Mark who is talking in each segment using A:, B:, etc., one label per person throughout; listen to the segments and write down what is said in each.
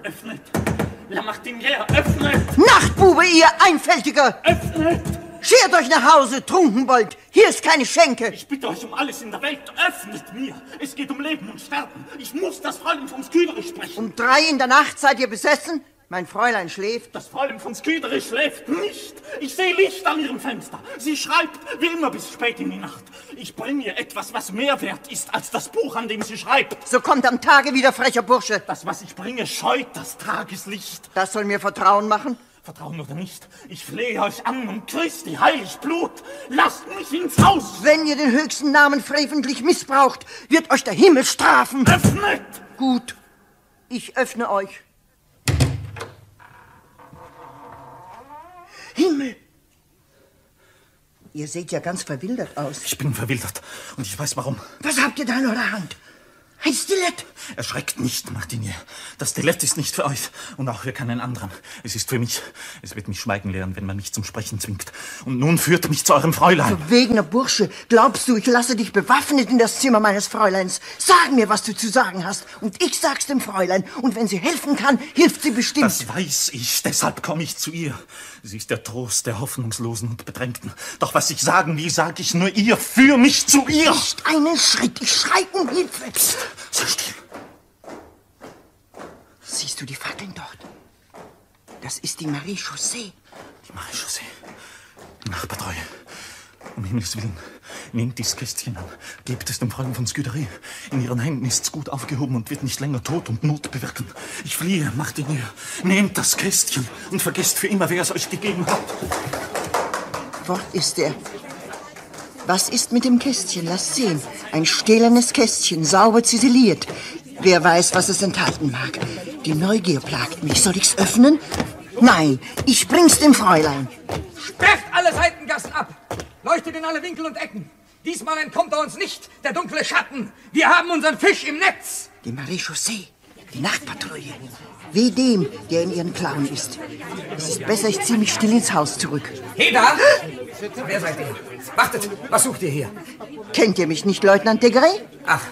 A: Öffnet! La Martinière, öffnet!
B: Nachtbube, ihr Einfältiger!
A: Öffnet!
B: Schert euch nach Hause, Trunkenbold! Hier ist keine Schenke!
A: Ich bitte euch um alles in der Welt, öffnet mir! Es geht um Leben und Sterben. Ich muss das Fräulein von Sküderich sprechen.
B: Um 3 in der Nacht seid ihr besessen? Mein Fräulein schläft.
A: Das Fräulein von Sküderich schläft nicht. Ich sehe Licht an ihrem Fenster. Sie schreibt wie immer bis spät in die Nacht. Ich bringe ihr etwas, was mehr wert ist als das Buch, an dem sie schreibt.
B: So kommt am Tage wieder, frecher Bursche.
A: Das, was ich bringe, scheut das Tageslicht.
B: Das soll mir Vertrauen machen?
A: Vertrauen oder nicht, ich flehe euch an um Christi heilig Blut. Lasst mich ins Haus.
B: Wenn ihr den höchsten Namen freventlich missbraucht, wird euch der Himmel strafen.
A: Öffnet!
B: Gut, ich öffne euch. Himmel! Ihr seht ja ganz verwildert aus.
A: Ich bin verwildert und ich weiß warum.
B: Was habt ihr da in eurer Hand? Ein Stilett!
A: Erschreckt nicht, Martinier. Das Stilett ist nicht für euch und auch für keinen anderen. Es ist für mich. Es wird mich schweigen lehren, wenn man mich zum Sprechen zwingt. Und nun führt mich zu eurem Fräulein.
B: Verwegener Bursche, glaubst du, ich lasse dich bewaffnet in das Zimmer meines Fräuleins? Sag mir, was du zu sagen hast, und ich sag's dem Fräulein. Und wenn sie helfen kann, hilft sie bestimmt.
A: Das weiß ich, deshalb komme ich zu ihr. Sie ist der Trost der Hoffnungslosen und Bedrängten. Doch was ich sagen will, sag ich nur ihr. Führ mich zu ihr.
B: Nicht einen Schritt, ich schrei um Hilfe.
A: Psst, sei still.
B: Siehst du die Fackeln dort? Das ist die Marie-Chaussee.
A: Die Marie-Chaussee. Die Nachbartreue. Um Himmels Willen, nehmt dieses Kästchen an. Gebt es dem Fräulein von Sküderich. In ihren Händen ist's gut aufgehoben und wird nicht länger Tod und Not bewirken. Ich fliehe, Martinier. Nehmt das Kästchen und vergesst für immer, wer es euch gegeben hat.
B: Fort ist er. Was ist mit dem Kästchen? Lasst sehen. Ein stählernes Kästchen, sauber ziseliert. Wer weiß, was es enthalten mag. Die Neugier plagt mich. Soll ich's öffnen? Nein, ich bring's dem Fräulein.
C: Sperrt alle Seitengassen ab! Leuchtet in alle Winkel und Ecken! Diesmal entkommt er uns nicht, der dunkle Schatten! Wir haben unseren Fisch im Netz!
B: Die Marie-Chaussee, die Nachtpatrouille. Weh dem, der in ihren Klauen ist. Es ist besser, ich ziehe mich still ins Haus zurück.
C: Heda! Wer seid ihr? Wartet, was sucht ihr hier?
B: Kennt ihr mich nicht, Leutnant Degré?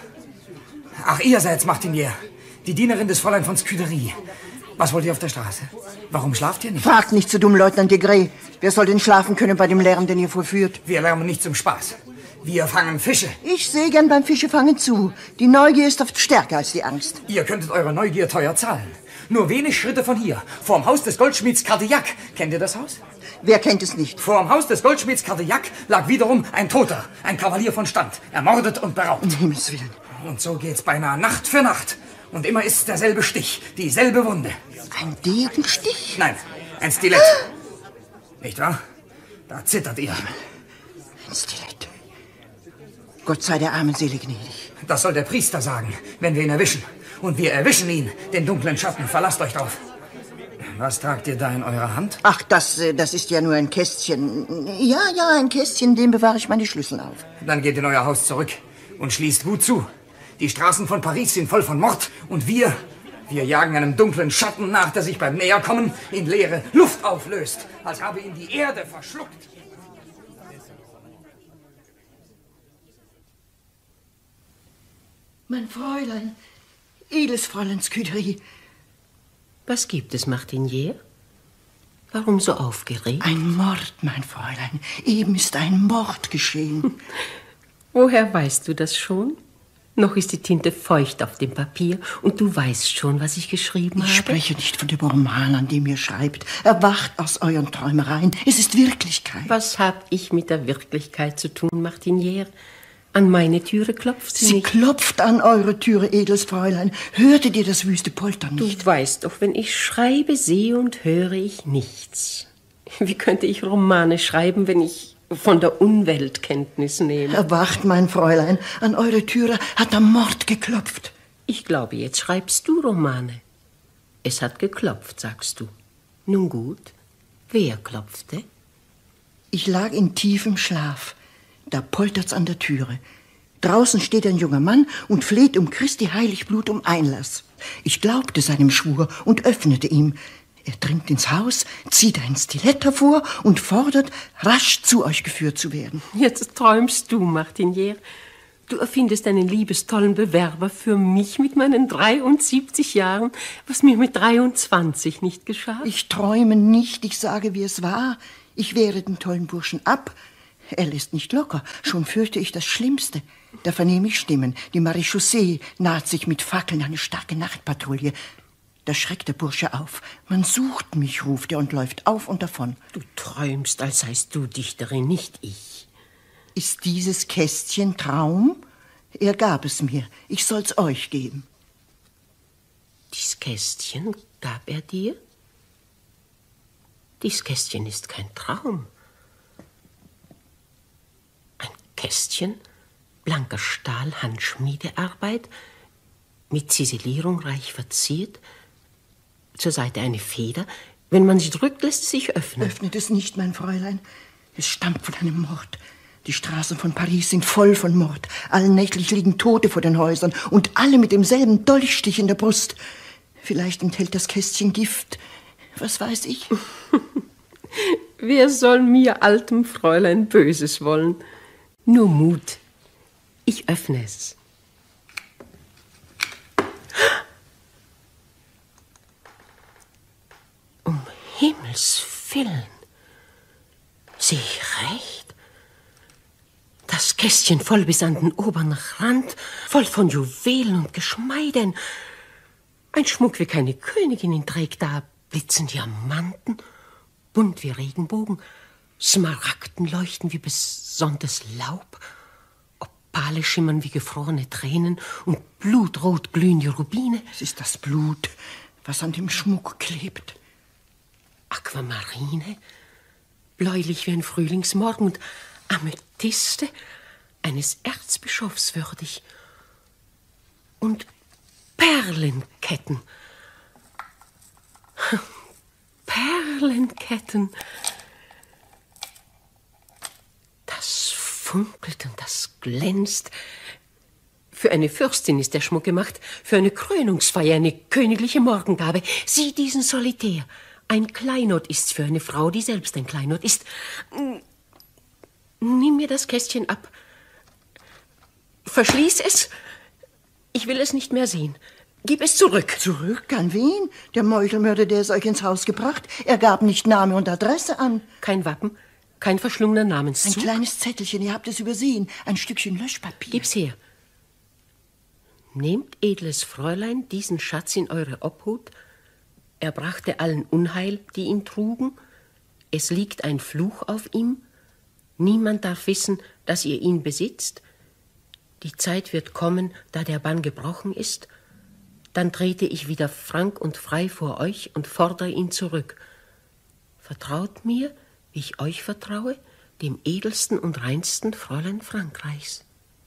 C: Ach, ihr seid's, Martinier. Die Dienerin des Fräulein von Sküderich. Was wollt ihr auf der Straße? Warum schlaft ihr nicht?
B: Fragt nicht so dumm, Leutnant Degré. Wer soll denn schlafen können bei dem Lärm, den ihr vollführt?
C: Wir lärmen nicht zum Spaß. Wir fangen Fische.
B: Ich sehe gern beim Fischefangen zu. Die Neugier ist oft stärker als die Angst.
C: Ihr könntet eure Neugier teuer zahlen. Nur wenig Schritte von hier, vorm Haus des Goldschmieds Cardillac. Kennt ihr das Haus?
B: Wer kennt es nicht?
C: Vorm Haus des Goldschmieds Cardillac lag wiederum ein Toter, ein Kavalier von Stand, ermordet und beraubt.
B: Um Himmels Willen.
C: Und so geht's beinahe Nacht für Nacht. Und immer ist's derselbe Stich, dieselbe Wunde.
B: Ein Degenstich?
C: Nein, ein Stilett. Nicht wahr? Da zittert ihr.
B: Ein Stilett. Gott sei der armen Seele gnädig.
C: Das soll der Priester sagen, wenn wir ihn erwischen. Und wir erwischen ihn, den dunklen Schatten. Verlasst euch drauf. Was tragt ihr da in eurer Hand?
B: Ach, das ist ja nur ein Kästchen. Ja, ein Kästchen, dem bewahre ich meine Schlüssel auf.
C: Dann geht in euer Haus zurück und schließt gut zu. Die Straßen von Paris sind voll von Mord. Und wir jagen einem dunklen Schatten nach, der sich beim Näherkommen in leere Luft auflöst, als habe ihn die Erde verschluckt.
B: Mein Fräulein, edles Fräulein Sküderich.
D: Was gibt es, Martinier? Warum so aufgeregt?
B: Ein Mord, mein Fräulein. Eben ist ein Mord geschehen.
D: Woher weißt du das schon? Noch ist die Tinte feucht auf dem Papier und du weißt schon, was ich geschrieben habe.
B: Ich spreche nicht von dem Roman, an dem ihr schreibt. Erwacht aus euren Träumereien. Es ist Wirklichkeit.
D: Was hab ich mit der Wirklichkeit zu tun, Martinier? An meine Türe klopft sie nicht.
B: Sie klopft an eure Türe, edles Fräulein. Hörtet ihr das wüste Poltern nicht?
D: Du weißt doch, wenn ich schreibe, sehe und höre ich nichts. Wie könnte ich Romane schreiben, wenn ich von der Unwelt Kenntnis nehme?
B: Erwacht, mein Fräulein. An eure Türe hat der Mord geklopft.
D: Ich glaube, jetzt schreibst du Romane. Es hat geklopft, sagst du. Nun gut, wer klopfte?
B: Ich lag in tiefem Schlaf. Da poltert's an der Türe. Draußen steht ein junger Mann und fleht um Christi Heiligblut um Einlass. Ich glaubte seinem Schwur und öffnete ihm. Er dringt ins Haus, zieht ein Stilett hervor und fordert, rasch zu euch geführt zu werden.
D: Jetzt träumst du, Martinier. Du erfindest einen liebestollen Bewerber für mich mit meinen 73 Jahren, was mir mit 23 nicht geschah.
B: Ich träume nicht, ich sage, wie es war. Ich wehre den tollen Burschen ab. Er lässt nicht locker. Schon fürchte ich das Schlimmste. Da vernehme ich Stimmen. Die Marechaussee naht sich mit Fackeln, eine starke Nachtpatrouille. Da schreckt der Bursche auf. Man sucht mich, ruft er und läuft auf und davon.
D: Du träumst, als seist du Dichterin, nicht ich.
B: Ist dieses Kästchen Traum? Er gab es mir. Ich soll's euch geben.
D: Dies Kästchen gab er dir? Dies Kästchen ist kein Traum. Ein Kästchen, blanker Stahl, Handschmiedearbeit, mit Ziselierung reich verziert, zur Seite eine Feder. Wenn man sie drückt, lässt es sich öffnen.
B: Öffnet es nicht, mein Fräulein. Es stammt von einem Mord. Die Straßen von Paris sind voll von Mord. Allnächtlich liegen Tote vor den Häusern und alle mit demselben Dolchstich in der Brust. Vielleicht enthält das Kästchen Gift. Was weiß ich?
D: Wer soll mir, altem Fräulein, Böses wollen? Nur Mut. Ich öffne es. Um Himmels Willen. Sehe ich recht? Das Kästchen voll bis an den oberen Rand, voll von Juwelen und Geschmeiden. Ein Schmuck, wie keine Königin ihn trägt, da blitzen Diamanten, bunt wie Regenbogen, Smaragden leuchten wie besonntes Laub, Opale schimmern wie gefrorene Tränen und blutrot glühen die Rubine.
B: Es ist das Blut, was an dem Schmuck klebt.
D: Aquamarine, bläulich wie ein Frühlingsmorgen und Amethyste, eines Erzbischofs würdig. Und Perlenketten. Perlenketten. Das funkelt und das glänzt. Für eine Fürstin ist der Schmuck gemacht, für eine Krönungsfeier, eine königliche Morgengabe. Sieh diesen Solitär. Ein Kleinod ist's für eine Frau, die selbst ein Kleinod ist. Nimm mir das Kästchen ab. Verschließ es. Ich will es nicht mehr sehen. Gib es zurück.
B: Zurück? An wen? Der Meuchelmörder, der es euch ins Haus gebracht? Er gab nicht Name und Adresse an.
D: Kein Wappen, kein verschlungener Namenszug.
B: Ein kleines Zettelchen, ihr habt es übersehen. Ein Stückchen Löschpapier.
D: Gib's her. Nehmt, edles Fräulein, diesen Schatz in eure Obhut. Er brachte allen Unheil, die ihn trugen. Es liegt ein Fluch auf ihm. Niemand darf wissen, dass ihr ihn besitzt. Die Zeit wird kommen, da der Bann gebrochen ist. Dann trete ich wieder frank und frei vor euch und fordere ihn zurück. Vertraut mir, wie ich euch vertraue, dem edelsten und reinsten Fräulein Frankreichs.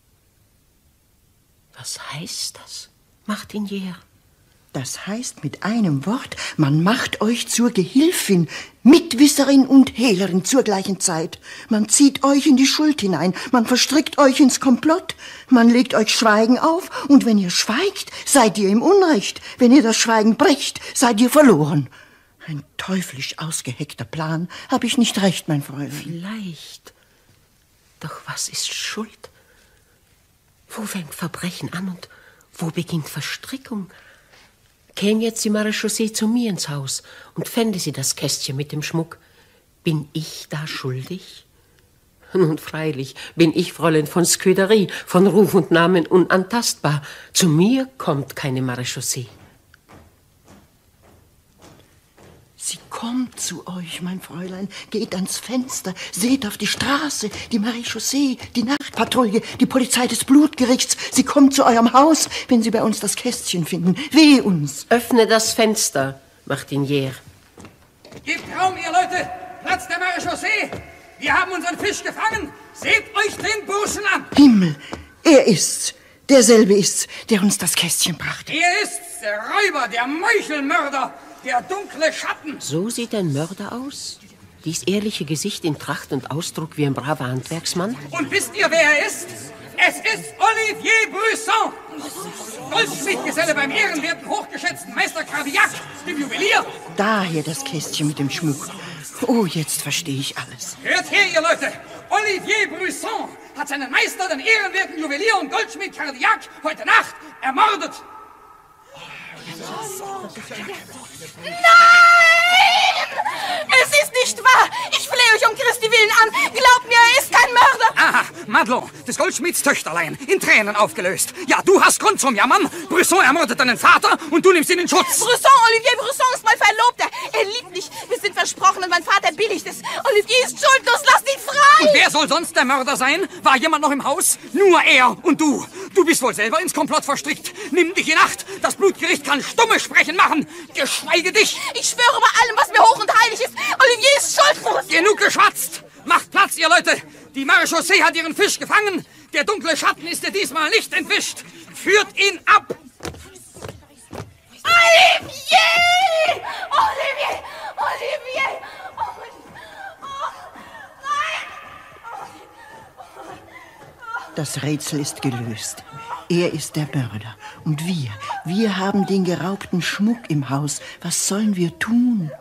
D: Was heißt das, Martinière?
B: Das heißt mit einem Wort, man macht euch zur Gehilfin, Mitwisserin und Hehlerin zur gleichen Zeit. Man zieht euch in die Schuld hinein, man verstrickt euch ins Komplott, man legt euch Schweigen auf, und wenn ihr schweigt, seid ihr im Unrecht. Wenn ihr das Schweigen brecht, seid ihr verloren. Ein teuflisch ausgeheckter Plan. Hab ich nicht recht, mein Fräulein?
D: Vielleicht. Doch was ist Schuld? Wo fängt Verbrechen an und wo beginnt Verstrickung? Käme jetzt die Marechaussee zu mir ins Haus und fände sie das Kästchen mit dem Schmuck, bin ich da schuldig? Nun freilich bin ich Fräulein von Scudéry, von Ruf und Namen unantastbar. Zu mir kommt keine Marechaussee.
B: Sie kommt zu euch, mein Fräulein. Geht ans Fenster, seht auf die Straße, die Marechaussee, die Nachtpatrouille, die Polizei des Blutgerichts. Sie kommt zu eurem Haus, wenn sie bei uns das Kästchen finden. Wehe uns.
D: Öffne das Fenster, Martinière.
C: Gebt Raum, ihr Leute! Platz der Marechaussee! Wir haben unseren Fisch gefangen! Seht euch den Burschen an!
B: Himmel, er ist's. Derselbe ist's, der uns das Kästchen brachte.
C: Er ist's, der Räuber, der Meuchelmörder, der dunkle Schatten.
D: So sieht ein Mörder aus? Dies ehrliche Gesicht in Tracht und Ausdruck wie ein braver Handwerksmann?
C: Und wisst ihr, wer er ist? Es ist Olivier Brisson, Goldschmiedgeselle beim ehrenwerten, hochgeschätzten Meister Cardillac, dem Juwelier.
B: Daher das Kästchen mit dem Schmuck. Oh, jetzt verstehe ich alles.
C: Hört her, ihr Leute! Olivier Brisson hat seinen Meister, den ehrenwerten Juwelier und Goldschmied Cardillac, heute Nacht ermordet.
E: Nein! Es ist nicht wahr! Ich flehe euch um Christi Willen an! Glaubt mir, er ist kein Mörder!
C: Aha, Madelon, des Goldschmieds Töchterlein, in Tränen aufgelöst. Ja, du hast Grund zum Jammern. Bresson ermordet deinen Vater und du nimmst ihn in Schutz.
E: Bresson, Olivier Bresson ist mein Verlobter. Er liebt mich. Wir sind versprochen und mein Vater billigt es. Olivier ist schuldlos. Lasst ihn frei!
C: Und wer soll sonst der Mörder sein? War jemand noch im Haus? Nur er und du. Du bist wohl selber ins Komplott verstrickt. Nimm dich in Acht. Das Blutgericht kann stumme Sprechen machen. Geschweige dich.
E: Ich schwöre bei allem, was mir hoch und heilig ist. Olivier ist schuldlos.
C: Genug geschwatzt. Macht Platz, ihr Leute. Die Marechaussee hat ihren Fisch gefangen. Der dunkle Schatten ist dir diesmal nicht entwischt. Führt ihn ab.
E: Olivier! Olivier! Olivier!
B: Das Rätsel ist gelöst. Er ist der Mörder. Und wir haben den geraubten Schmuck im Haus. Was sollen wir tun?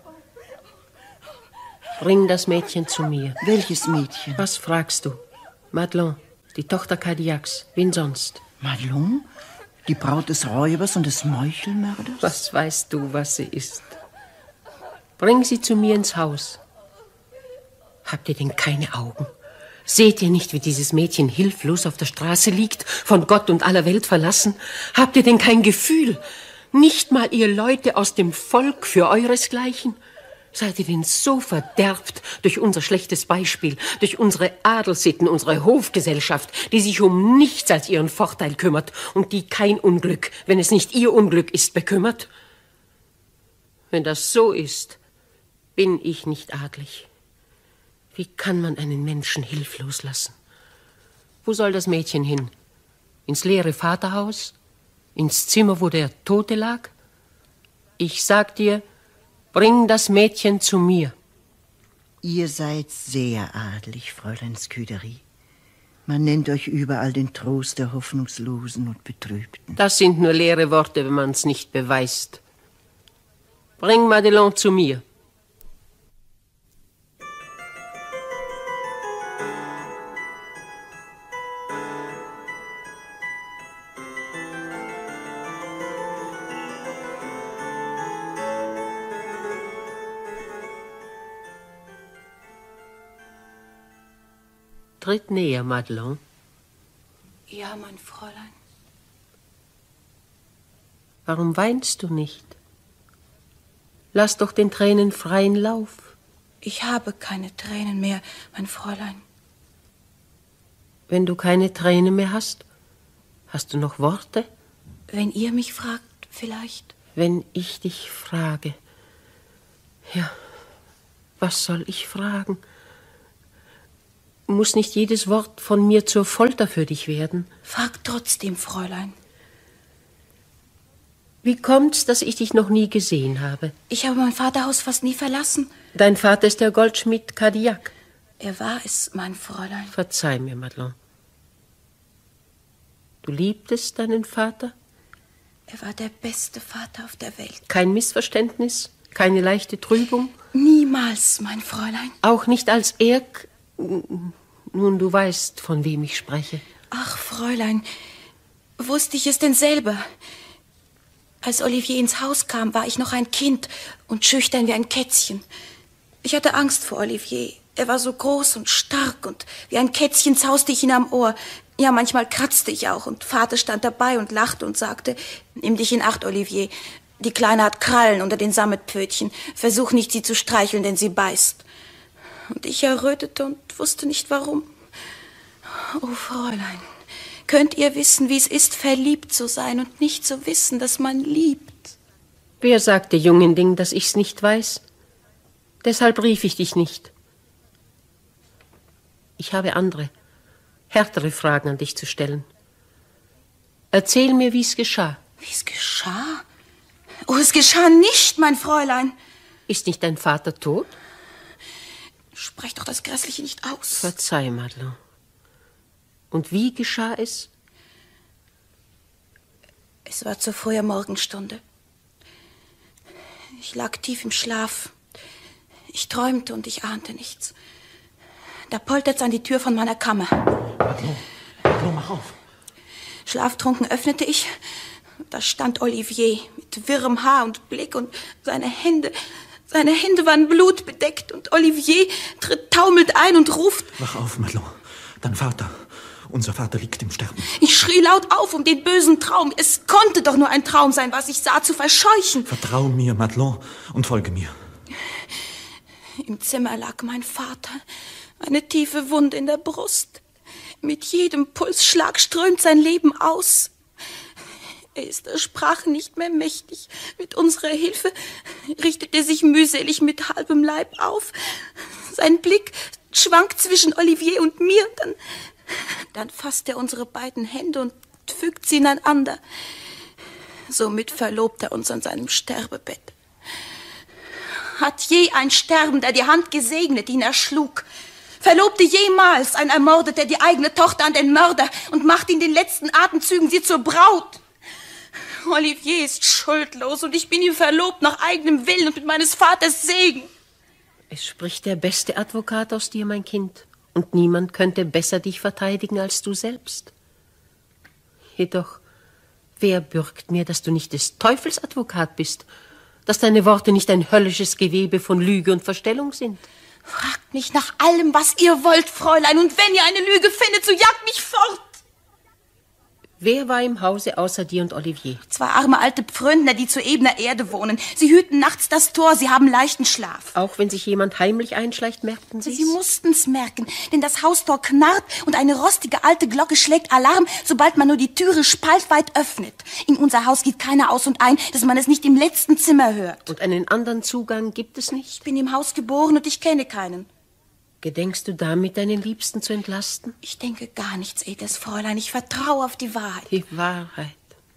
D: Bring das Mädchen zu mir.
B: Welches Mädchen?
D: Was fragst du? Madelon, die Tochter Cardillacs. Wen sonst?
B: Madelon? Die Braut des Räubers und des Meuchelmörders?
D: Was weißt du, was sie ist? Bring sie zu mir ins Haus. Habt ihr denn keine Augen? Seht ihr nicht, wie dieses Mädchen hilflos auf der Straße liegt, von Gott und aller Welt verlassen? Habt ihr denn kein Gefühl? Nicht mal ihr Leute aus dem Volk für euresgleichen? Seid ihr denn so verderbt durch unser schlechtes Beispiel, durch unsere Adelssitten, unsere Hofgesellschaft, die sich um nichts als ihren Vorteil kümmert und die kein Unglück, wenn es nicht ihr Unglück ist, bekümmert? Wenn das so ist, bin ich nicht adlig. Wie kann man einen Menschen hilflos lassen? Wo soll das Mädchen hin? Ins leere Vaterhaus? Ins Zimmer, wo der Tote lag? Ich sag dir, bring das Mädchen zu mir.
B: Ihr seid sehr adelig, Fräulein Scudéry. Man nennt euch überall den Trost der Hoffnungslosen und Betrübten.
D: Das sind nur leere Worte, wenn man's nicht beweist. Bring Madelon zu mir. Tritt näher, Madelon.
E: Ja, mein Fräulein.
D: Warum weinst du nicht? Lass doch den Tränen freien Lauf.
E: Ich habe keine Tränen mehr, mein Fräulein.
D: Wenn du keine Tränen mehr hast, hast du noch Worte?
E: Wenn ihr mich fragt, vielleicht.
D: Wenn ich dich frage. Ja, was soll ich fragen? Muss nicht jedes Wort von mir zur Folter für dich werden?
E: Frag trotzdem, Fräulein.
D: Wie kommt's, dass ich dich noch nie gesehen habe?
E: Ich habe mein Vaterhaus fast nie verlassen.
D: Dein Vater ist der Goldschmied Cardillac.
E: Er war es, mein Fräulein.
D: Verzeih mir, Madelon. Du liebtest deinen Vater?
E: Er war der beste Vater auf der Welt.
D: Kein Missverständnis? Keine leichte Trübung?
E: Niemals, mein Fräulein.
D: Auch nicht als er... Nun, du weißt, von wem ich spreche.
E: Ach, Fräulein, wusste ich es denn selber? Als Olivier ins Haus kam, war ich noch ein Kind und schüchtern wie ein Kätzchen. Ich hatte Angst vor Olivier. Er war so groß und stark und wie ein Kätzchen zauste ich ihn am Ohr. Ja, manchmal kratzte ich auch und Vater stand dabei und lachte und sagte, nimm dich in Acht, Olivier. Die Kleine hat Krallen unter den Sammetpfötchen. Versuch nicht, sie zu streicheln, denn sie beißt. Und ich errötete und wusste nicht, warum. Oh, Fräulein, könnt ihr wissen, wie es ist, verliebt zu sein und nicht zu wissen, dass man liebt?
D: Wer sagte, Jungending, dass ich's nicht weiß? Deshalb rief ich dich nicht. Ich habe andere, härtere Fragen an dich zu stellen. Erzähl mir, wie es geschah.
E: Wie es geschah? Oh, es geschah nicht, mein Fräulein.
D: Ist nicht dein Vater tot?
E: Sprech doch das Grässliche nicht aus.
D: Verzeih, Madelon. Und wie geschah es?
E: Es war zur frühen Morgenstunde. Ich lag tief im Schlaf. Ich träumte und ich ahnte nichts. Da poltert's an die Tür von meiner Kammer.
A: Madelon, mach auf.
E: Schlaftrunken öffnete ich. Da stand Olivier mit wirrem Haar und Blick und seine Hände waren blutbedeckt. Und Olivier tritt taumelnd ein und ruft:
A: Wach auf, Madelon. Dein Vater, unser Vater liegt im Sterben.
E: Ich schrie laut auf, um den bösen Traum, es konnte doch nur ein Traum sein, was ich sah, zu verscheuchen.
A: Vertrau mir, Madelon, und folge mir.
E: Im Zimmer lag mein Vater, eine tiefe Wunde in der Brust. Mit jedem Pulsschlag strömt sein Leben aus. Er ist der Sprache nicht mehr mächtig. Mit unserer Hilfe richtet er sich mühselig mit halbem Leib auf. Sein Blick schwankt zwischen Olivier und mir. Dann fasst er unsere beiden Hände und fügt sie ineinander. Somit verlobt er uns an seinem Sterbebett. Hat je ein Sterbender die Hand gesegnet, die ihn erschlug? Verlobte jemals ein Ermordeter die eigene Tochter an den Mörder und macht in den letzten Atemzügen sie zur Braut? Olivier ist schuldlos und ich bin ihm verlobt nach eigenem Willen und mit meines Vaters Segen.
D: Es spricht der beste Advokat aus dir, mein Kind. Und niemand könnte besser dich verteidigen als du selbst. Jedoch, wer bürgt mir, dass du nicht des Teufels Advokat bist? Dass deine Worte nicht ein höllisches Gewebe von Lüge und Verstellung sind?
E: Fragt mich nach allem, was ihr wollt, Fräulein, und wenn ihr eine Lüge findet, so jagt mich fort.
D: Wer war im Hause außer dir und Olivier?
E: 2 arme alte Pfründner, die zu ebener Erde wohnen. Sie hüten nachts das Tor, sie haben leichten Schlaf.
D: Auch wenn sich jemand heimlich einschleicht, merkten sie's?
E: Sie mussten's merken, denn das Haustor knarrt und eine rostige alte Glocke schlägt Alarm, sobald man nur die Türe spaltweit öffnet. In unser Haus geht keiner aus und ein, dass man es nicht im letzten Zimmer hört.
D: Und einen anderen Zugang gibt es nicht?
E: Ich bin im Haus geboren und ich kenne keinen.
D: Gedenkst du damit, deinen Liebsten zu entlasten?
E: Ich denke gar nichts, edles Fräulein. Ich vertraue auf die Wahrheit.
D: Die Wahrheit.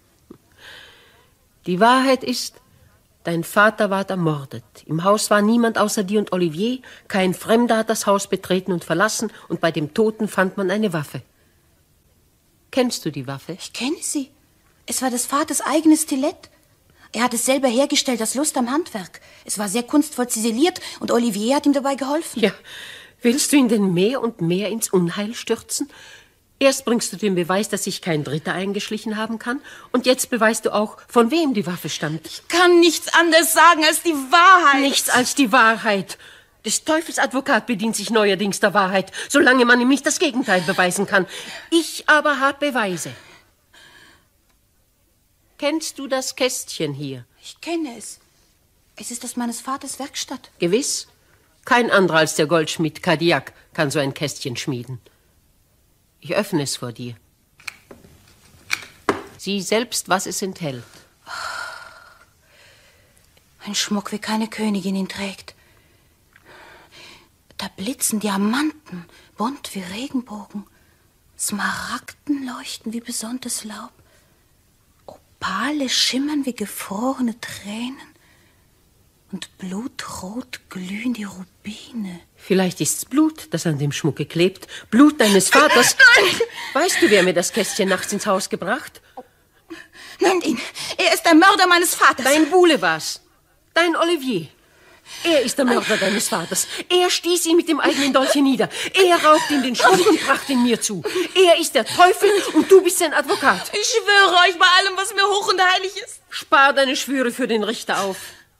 D: Die Wahrheit ist, dein Vater ward ermordet. Im Haus war niemand außer dir und Olivier. Kein Fremder hat das Haus betreten und verlassen. Und bei dem Toten fand man eine Waffe. Kennst du die Waffe?
E: Ich kenne sie. Es war des Vaters eigenes Stilett. Er hat es selber hergestellt, aus Lust am Handwerk. Es war sehr kunstvoll ziseliert und Olivier hat ihm dabei geholfen.
D: Ja, willst du ihn denn mehr und mehr ins Unheil stürzen? Erst bringst du den Beweis, dass sich kein Dritter eingeschlichen haben kann. Und jetzt beweist du auch, von wem die Waffe stammt.
E: Ich kann nichts anderes sagen als die Wahrheit.
D: Nichts als die Wahrheit. Des Teufels Advokat bedient sich neuerdings der Wahrheit, solange man ihm nicht das Gegenteil beweisen kann. Ich aber habe Beweise. Kennst du das Kästchen hier?
E: Ich kenne es. Es ist aus meines Vaters Werkstatt.
D: Gewiss. Kein anderer als der Goldschmied Kadiak kann so ein Kästchen schmieden. Ich öffne es vor dir. Sieh selbst, was es enthält.
E: Ein Schmuck, wie keine Königin ihn trägt. Da blitzen Diamanten, bunt wie Regenbogen. Smaragden leuchten wie besonntes Laub. Opale schimmern wie gefrorene Tränen. Und blutrot glühen die Rubine.
D: Vielleicht ist's Blut, das an dem Schmucke klebt. Blut deines Vaters.
E: Nein!
D: Weißt du, wer mir das Kästchen nachts ins Haus gebracht?
E: Nennt ihn. Er ist der Mörder meines Vaters.
D: Dein Buhle war's. Dein Olivier. Er ist der Mörder deines Vaters. Er stieß ihn mit dem eigenen Dolche nieder. Er raubt ihm den Schmuck und brachte ihn mir zu. Er ist der Teufel und du bist sein Advokat.
E: Ich schwöre euch bei allem, was mir hoch und heilig ist.
D: Spar deine Schwüre für den Richter auf.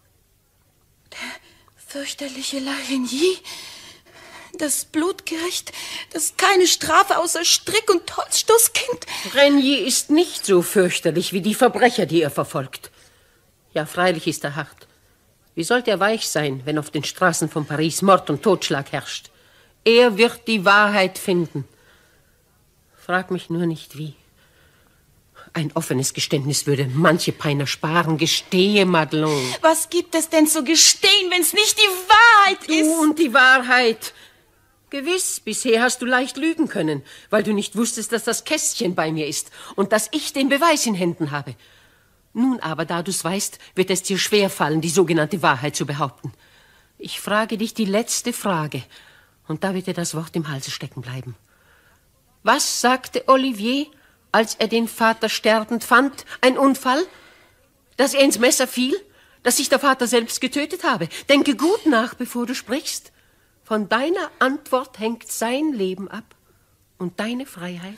E: Der fürchterliche La Reynie, das Blutgericht, das keine Strafe außer Strick und Holzstoß kennt.
D: Reynie ist nicht so fürchterlich wie die Verbrecher, die er verfolgt. Ja, freilich ist er hart. Wie sollte er weich sein, wenn auf den Straßen von Paris Mord und Totschlag herrscht? Er wird die Wahrheit finden. Frag mich nur nicht, wie. Ein offenes Geständnis würde manche Peiner sparen. Gestehe, Madelon.
E: Was gibt es denn zu gestehen, wenn's nicht die Wahrheit ist?
D: Du und die Wahrheit. Gewiss, bisher hast du leicht lügen können, weil du nicht wusstest, dass das Kästchen bei mir ist und dass ich den Beweis in Händen habe. Nun aber, da du's weißt, wird es dir schwerfallen, die sogenannte Wahrheit zu behaupten. Ich frage dich die letzte Frage, und da wird dir das Wort im Halse stecken bleiben. Was sagte Olivier, als er den Vater sterbend fand? Ein Unfall? Dass er ins Messer fiel? Dass sich der Vater selbst getötet habe? Denke gut nach, bevor du sprichst. Von deiner Antwort hängt sein Leben ab und deine Freiheit.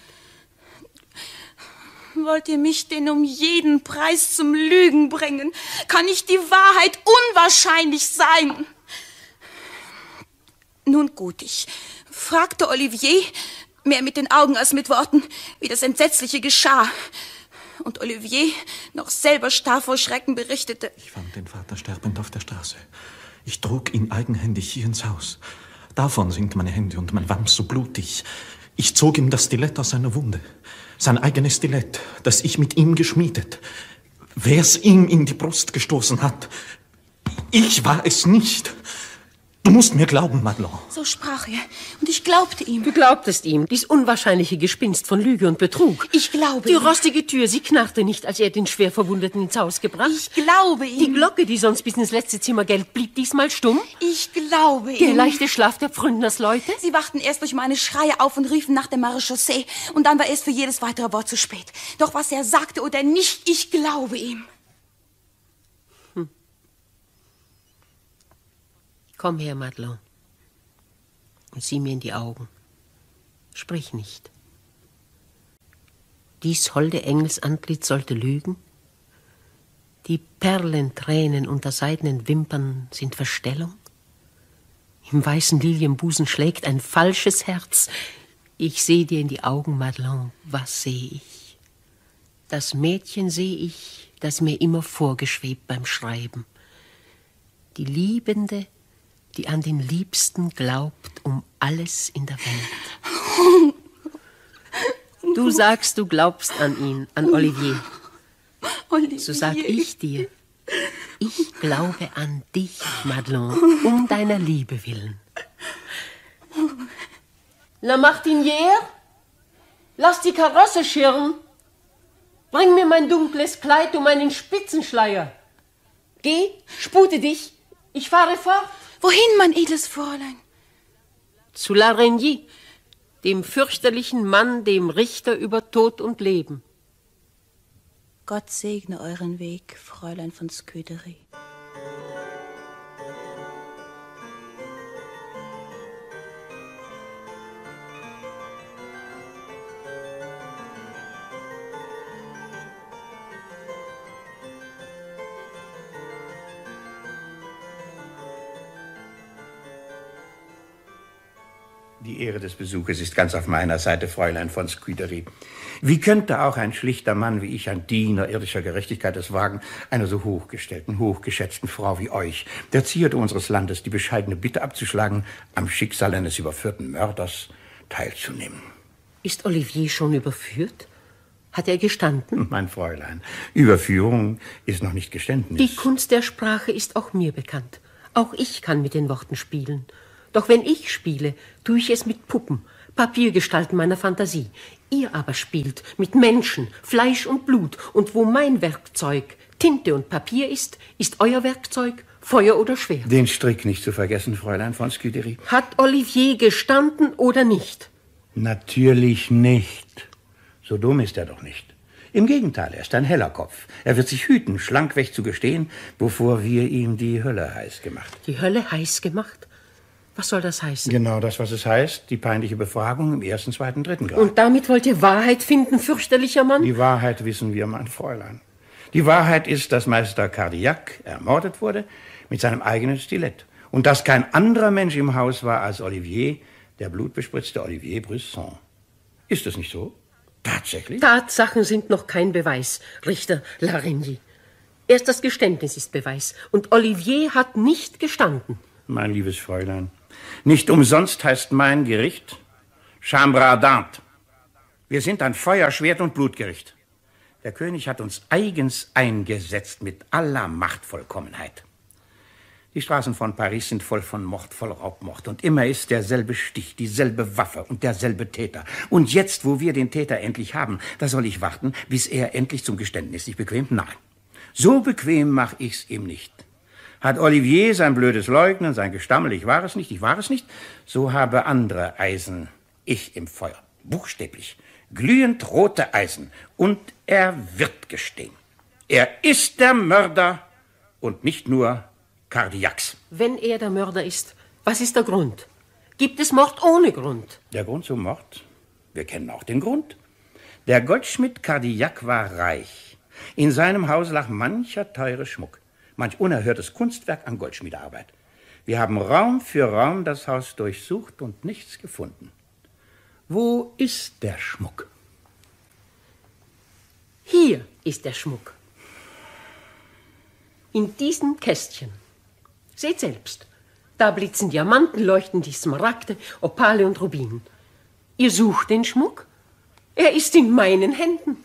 E: Wollt ihr mich denn um jeden Preis zum Lügen bringen? Kann nicht die Wahrheit unwahrscheinlich sein? Nun gut, ich fragte Olivier, mehr mit den Augen als mit Worten, wie das Entsetzliche geschah. Und Olivier, noch selber starr vor Schrecken, berichtete:
A: Ich fand den Vater sterbend auf der Straße. Ich trug ihn eigenhändig hier ins Haus. Davon sind meine Hände und mein Wams so blutig. Ich zog ihm das Stilett aus seiner Wunde. Sein eigenes Stilett, das ich mit ihm geschmiedet. Wer's ihm in die Brust gestoßen hat, ich war es nicht. Du musst mir glauben, Madelon.
E: So sprach er, und ich glaubte ihm.
D: Du glaubtest ihm, dies unwahrscheinliche Gespinst von Lüge und Betrug.
E: Ich glaube
D: Die
E: ihm.
D: rostige Tür, sie knarrte nicht, als er den Schwerverwundeten ins Haus gebracht.
E: Ich glaube ihm.
D: Die Glocke, die sonst bis ins letzte Zimmer gellt, blieb diesmal stumm.
E: Ich glaube ihm.
D: Der leichte Schlaf der Pfründnersleute.
E: Sie wachten erst durch meine Schreie auf und riefen nach der Marechaussee. Und dann war es für jedes weitere Wort zu spät. Doch was er sagte oder nicht, ich glaube ihm.
D: Komm her, Madelon, und sieh mir in die Augen. Sprich nicht. Dies holde Engelsantlitz sollte lügen? Die Perlentränen unter seidenen Wimpern sind Verstellung? Im weißen Lilienbusen schlägt ein falsches Herz. Ich seh dir in die Augen, Madelon, was seh ich? Das Mädchen seh ich, das mir immer vorgeschwebt beim Schreiben. Die Liebende, die an den Liebsten glaubt, um alles in der Welt. Du sagst, du glaubst an ihn, an Olivier.
E: Olivier.
D: So sag ich dir, ich glaube an dich, Madelon, um deiner Liebe willen. La Martinière, lass die Karosse schirren. Bring mir mein dunkles Kleid um meinen Spitzenschleier. Geh, spute dich, ich fahre fort.
E: Wohin, mein edles Fräulein?
D: Zu La Reynie, dem fürchterlichen Mann, dem Richter über Tod und Leben.
E: Gott segne euren Weg, Fräulein von Scudéry.
F: Die Ehre des Besuches ist ganz auf meiner Seite, Fräulein von Scudéry. Wie könnte auch ein schlichter Mann wie ich, ein Diener irdischer Gerechtigkeit, es wagen, einer so hochgestellten, hochgeschätzten Frau wie euch, der Zierde unseres Landes, die bescheidene Bitte abzuschlagen, am Schicksal eines überführten Mörders teilzunehmen?
D: Ist Olivier schon überführt? Hat er gestanden?
F: Mein Fräulein, Überführung ist noch nicht Geständnis.
D: Die Kunst der Sprache ist auch mir bekannt. Auch ich kann mit den Worten spielen. Doch wenn ich spiele, tue ich es mit Puppen, Papiergestalten meiner Fantasie. Ihr aber spielt mit Menschen, Fleisch und Blut. Und wo mein Werkzeug Tinte und Papier ist, ist euer Werkzeug Feuer oder Schwert.
F: Den Strick nicht zu vergessen, Fräulein von Scudéry.
D: Hat Olivier gestanden oder nicht?
F: Natürlich nicht. So dumm ist er doch nicht. Im Gegenteil, er ist ein heller Kopf. Er wird sich hüten, schlankweg zu gestehen, bevor wir ihm die Hölle heiß gemacht.
D: Die Hölle heiß gemacht? Was soll das heißen?
F: Genau das, was es heißt, die peinliche Befragung im 1., 2., 3. Grad.
D: Und damit wollt ihr Wahrheit finden, fürchterlicher Mann?
F: Die Wahrheit wissen wir, mein Fräulein. Die Wahrheit ist, dass Meister Cardillac ermordet wurde mit seinem eigenen Stilett. Und dass kein anderer Mensch im Haus war als Olivier, der blutbespritzte Olivier Brisson. Ist es nicht so? Tatsächlich?
D: Tatsachen sind noch kein Beweis, Richter La Reynie. Erst das Geständnis ist Beweis. Und Olivier hat nicht gestanden.
F: Mein liebes Fräulein, nicht umsonst heißt mein Gericht Chambre ardente. Wir sind ein Feuer-, Schwert- und Blutgericht. Der König hat uns eigens eingesetzt mit aller Machtvollkommenheit. Die Straßen von Paris sind voll von Mord, voll Raubmord. Und immer ist derselbe Stich, dieselbe Waffe und derselbe Täter. Und jetzt, wo wir den Täter endlich haben, da soll ich warten, bis er endlich zum Geständnis sich bequemt? Nein, so bequem mach ich's ihm nicht. Hat Olivier sein blödes Leugnen, sein Gestammel, ich war es nicht, so habe andere Eisen ich im Feuer. Buchstäblich, glühend rote Eisen. Und er wird gestehen. Er ist der Mörder und nicht nur Cardillacs.
D: Wenn er der Mörder ist, was ist der Grund? Gibt es Mord ohne Grund?
F: Der Grund zum Mord? Wir kennen auch den Grund. Der Goldschmied Cardillac war reich. In seinem Haus lag mancher teure Schmuck, manch unerhörtes Kunstwerk an Goldschmiedearbeit. Wir haben Raum für Raum das Haus durchsucht und nichts gefunden. Wo ist der Schmuck?
D: Hier ist der Schmuck. In diesem Kästchen. Seht selbst. Da blitzen Diamanten, leuchten die Smaragde, Opale und Rubinen. Ihr sucht den Schmuck? Er ist in meinen Händen.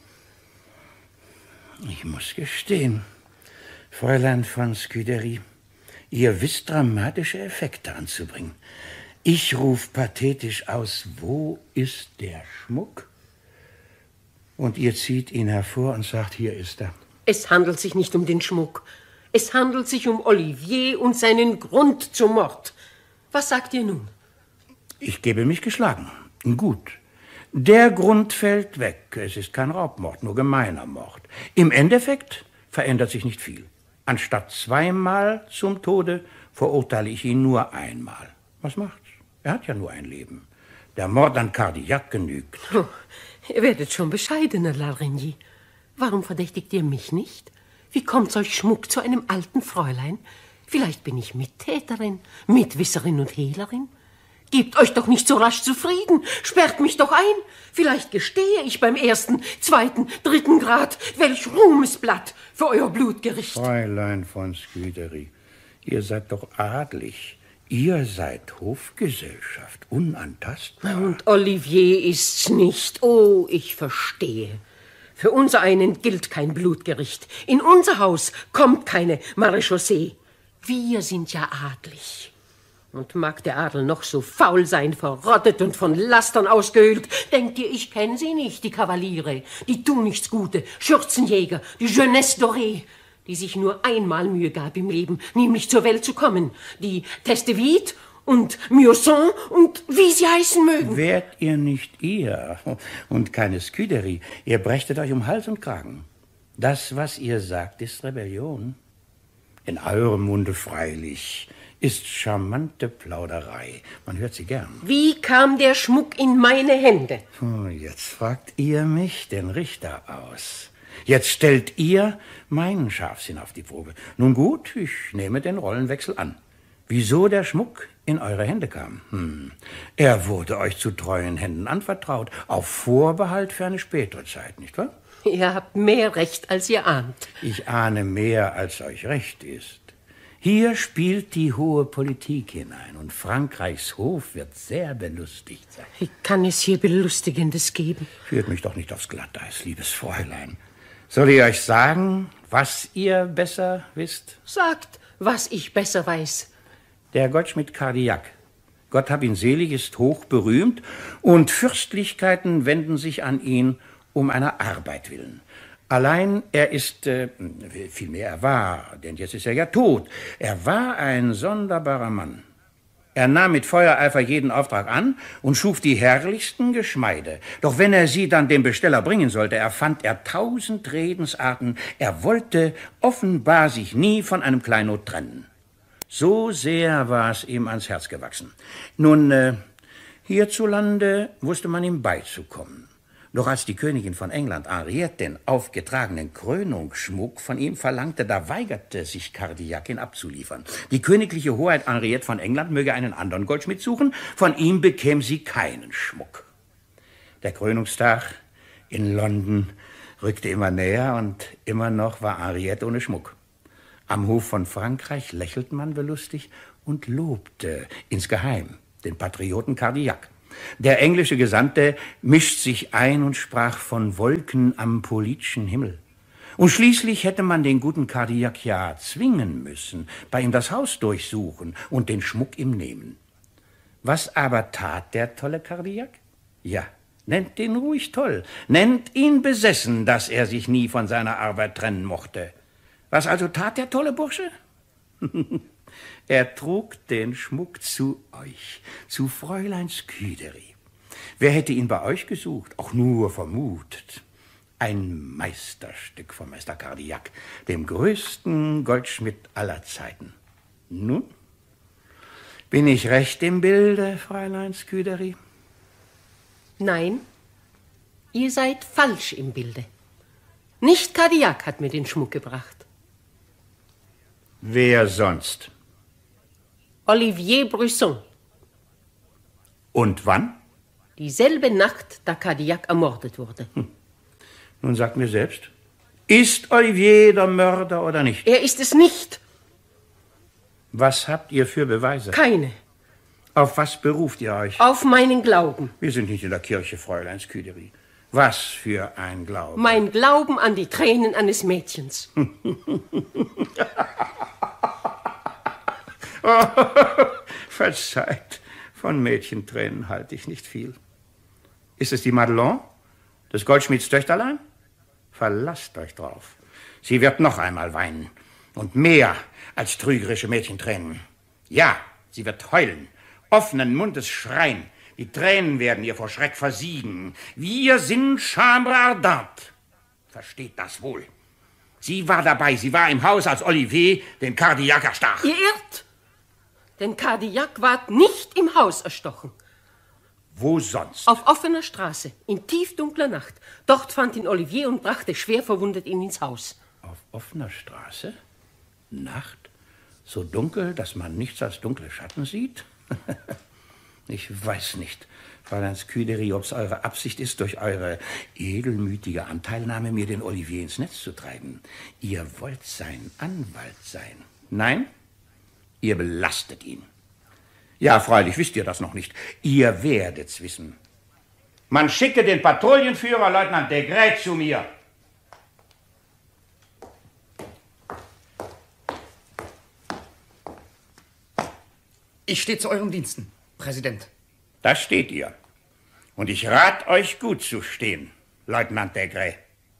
F: Ich muss gestehen, Fräulein von Scudéry, ihr wisst dramatische Effekte anzubringen. Ich rufe pathetisch aus, wo ist der Schmuck? Und ihr zieht ihn hervor und sagt, hier ist er.
D: Es handelt sich nicht um den Schmuck. Es handelt sich um Olivier und seinen Grund zum Mord. Was sagt ihr nun?
F: Ich gebe mich geschlagen. Gut. Der Grund fällt weg. Es ist kein Raubmord, nur gemeiner Mord. Im Endeffekt verändert sich nicht viel. Anstatt zweimal zum Tode verurteile ich ihn nur einmal. Was macht's? Er hat ja nur ein Leben. Der Mord an Cardillac genügt.
D: Oh, ihr werdet schon bescheidener, La Reynie. Warum verdächtigt ihr mich nicht? Wie kommt solch Schmuck zu einem alten Fräulein? Vielleicht bin ich Mittäterin, Mitwisserin und Hehlerin. Gebt euch doch nicht so rasch zufrieden. Sperrt mich doch ein. Vielleicht gestehe ich beim 1., 2., 3. Grad. Welch Ruhmesblatt für euer Blutgericht.
F: Fräulein von Scudéry, ihr seid doch adlig. Ihr seid Hofgesellschaft, unantastbar.
D: Und Olivier ist's nicht. Oh, ich verstehe. Für unser einen gilt kein Blutgericht. In unser Haus kommt keine Maréchaussee. Wir sind ja adlig. Und mag der Adel noch so faul sein, verrottet und von Lastern ausgehöhlt, denkt ihr, ich kenne sie nicht, die Kavaliere, die Tunichtsgute, Schürzenjäger, die Jeunesse dorée, die sich nur einmal Mühe gab im Leben, nämlich zur Welt zu kommen, die Testevit und Miosson und wie sie heißen mögen.
F: Wärt ihr nicht ihr und keine Scudéry, ihr brächtet euch um Hals und Kragen. Das, was ihr sagt, ist Rebellion. In eurem Munde freilich ist charmante Plauderei. Man hört sie gern.
D: Wie kam der Schmuck in meine Hände?
F: Oh, jetzt fragt ihr mich, den Richter, aus. Jetzt stellt ihr meinen Scharfsinn auf die Probe. Nun gut, ich nehme den Rollenwechsel an. Wieso der Schmuck in eure Hände kam? Er wurde euch zu treuen Händen anvertraut, auf Vorbehalt für eine spätere Zeit, nicht wahr?
D: Ihr habt mehr Recht, als ihr ahnt.
F: Ich ahne mehr, als euch recht ist. Hier spielt die hohe Politik hinein und Frankreichs Hof wird sehr belustigt sein.
D: Wie kann es hier Belustigendes geben?
F: Führt mich doch nicht aufs Glatteis, liebes Fräulein. Soll ich euch sagen, was ihr besser wisst?
D: Sagt, was ich besser weiß.
F: Der Goldschmied Cardillac, Gott hab ihn selig, ist hoch berühmt und Fürstlichkeiten wenden sich an ihn um einer Arbeit willen. Allein er ist, vielmehr er war, denn jetzt ist er ja tot, er war ein sonderbarer Mann. Er nahm mit Feuereifer jeden Auftrag an und schuf die herrlichsten Geschmeide. Doch wenn er sie dann dem Besteller bringen sollte, erfand er 1000 Redensarten. Er wollte offenbar sich nie von einem Kleinod trennen. So sehr war es ihm ans Herz gewachsen. Nun, hierzulande wusste man ihm beizukommen. Doch als die Königin von England, Henriette, den aufgetragenen Krönungsschmuck von ihm verlangte, da weigerte sich Cardillac, ihn abzuliefern. Die königliche Hoheit Henriette von England möge einen anderen Goldschmied suchen, von ihm bekäme sie keinen Schmuck. Der Krönungstag in London rückte immer näher und immer noch war Henriette ohne Schmuck. Am Hof von Frankreich lächelt man belustigt und lobte insgeheim den Patrioten Cardillac. Der englische Gesandte mischt sich ein und sprach von Wolken am politischen Himmel. Und schließlich hätte man den guten Cardillac ja zwingen müssen, bei ihm das Haus durchsuchen und den Schmuck ihm nehmen. Was aber tat der tolle Cardillac? Ja, nennt ihn ruhig toll, nennt ihn besessen, dass er sich nie von seiner Arbeit trennen mochte. Was also tat der tolle Bursche? Er trug den Schmuck zu euch, zu Fräulein Scudéry. Wer hätte ihn bei euch gesucht? Auch nur vermutet. Ein Meisterstück von Meister Cardillac, dem größten Goldschmied aller Zeiten. Nun, Bin ich recht im Bilde, Fräulein Scuderi?
D: Nein, ihr seid falsch im Bilde. Nicht Cardillac hat mir den Schmuck gebracht.
F: Wer sonst?
D: Olivier Brisson.
F: Und wann?
D: Dieselbe Nacht, da Cardillac ermordet wurde.
F: Nun sagt mir selbst, ist Olivier der Mörder oder nicht?
D: Er ist es nicht.
F: Was habt ihr für Beweise?
D: Keine.
F: Auf was beruft ihr euch?
D: Auf meinen Glauben.
F: Wir sind nicht in der Kirche, Fräulein Scuderi. Was für ein Glauben?
D: Mein Glauben an die Tränen eines Mädchens.
F: Verzeiht, von Mädchentränen halte ich nicht viel. Ist es die Madelon, des Goldschmieds Töchterlein? Verlasst euch drauf. Sie wird noch einmal weinen. Und mehr als trügerische Mädchentränen. Ja, sie wird heulen, offenen Mundes schreien. Die Tränen werden ihr vor Schreck versiegen. Wir sind Chambre Ardente. Versteht das wohl. Sie war dabei, sie war im Haus, als Olivier den Cardillac erstach.
D: Ihr irrt! Denn Cardillac ward nicht im Haus erstochen.
F: Wo sonst?
D: Auf offener Straße, in tiefdunkler Nacht. Dort fand ihn Olivier und brachte schwer verwundet ihn ins Haus.
F: Auf offener Straße? Nacht? So dunkel, dass man nichts als dunkle Schatten sieht? Ich weiß nicht, Fräulein Scuderi, ob es eure Absicht ist, durch eure edelmütige Anteilnahme mir den Olivier ins Netz zu treiben. Ihr wollt sein Anwalt sein. Nein, ihr belastet ihn. Ja, freilich wisst ihr das noch nicht. Ihr werdet's wissen. Man schicke den Patrouillenführer, Leutnant Desgrais, zu mir.
C: Ich stehe zu euren Diensten, Präsident.
F: Da steht ihr. Und ich rat euch gut zu stehen, Leutnant Desgrais.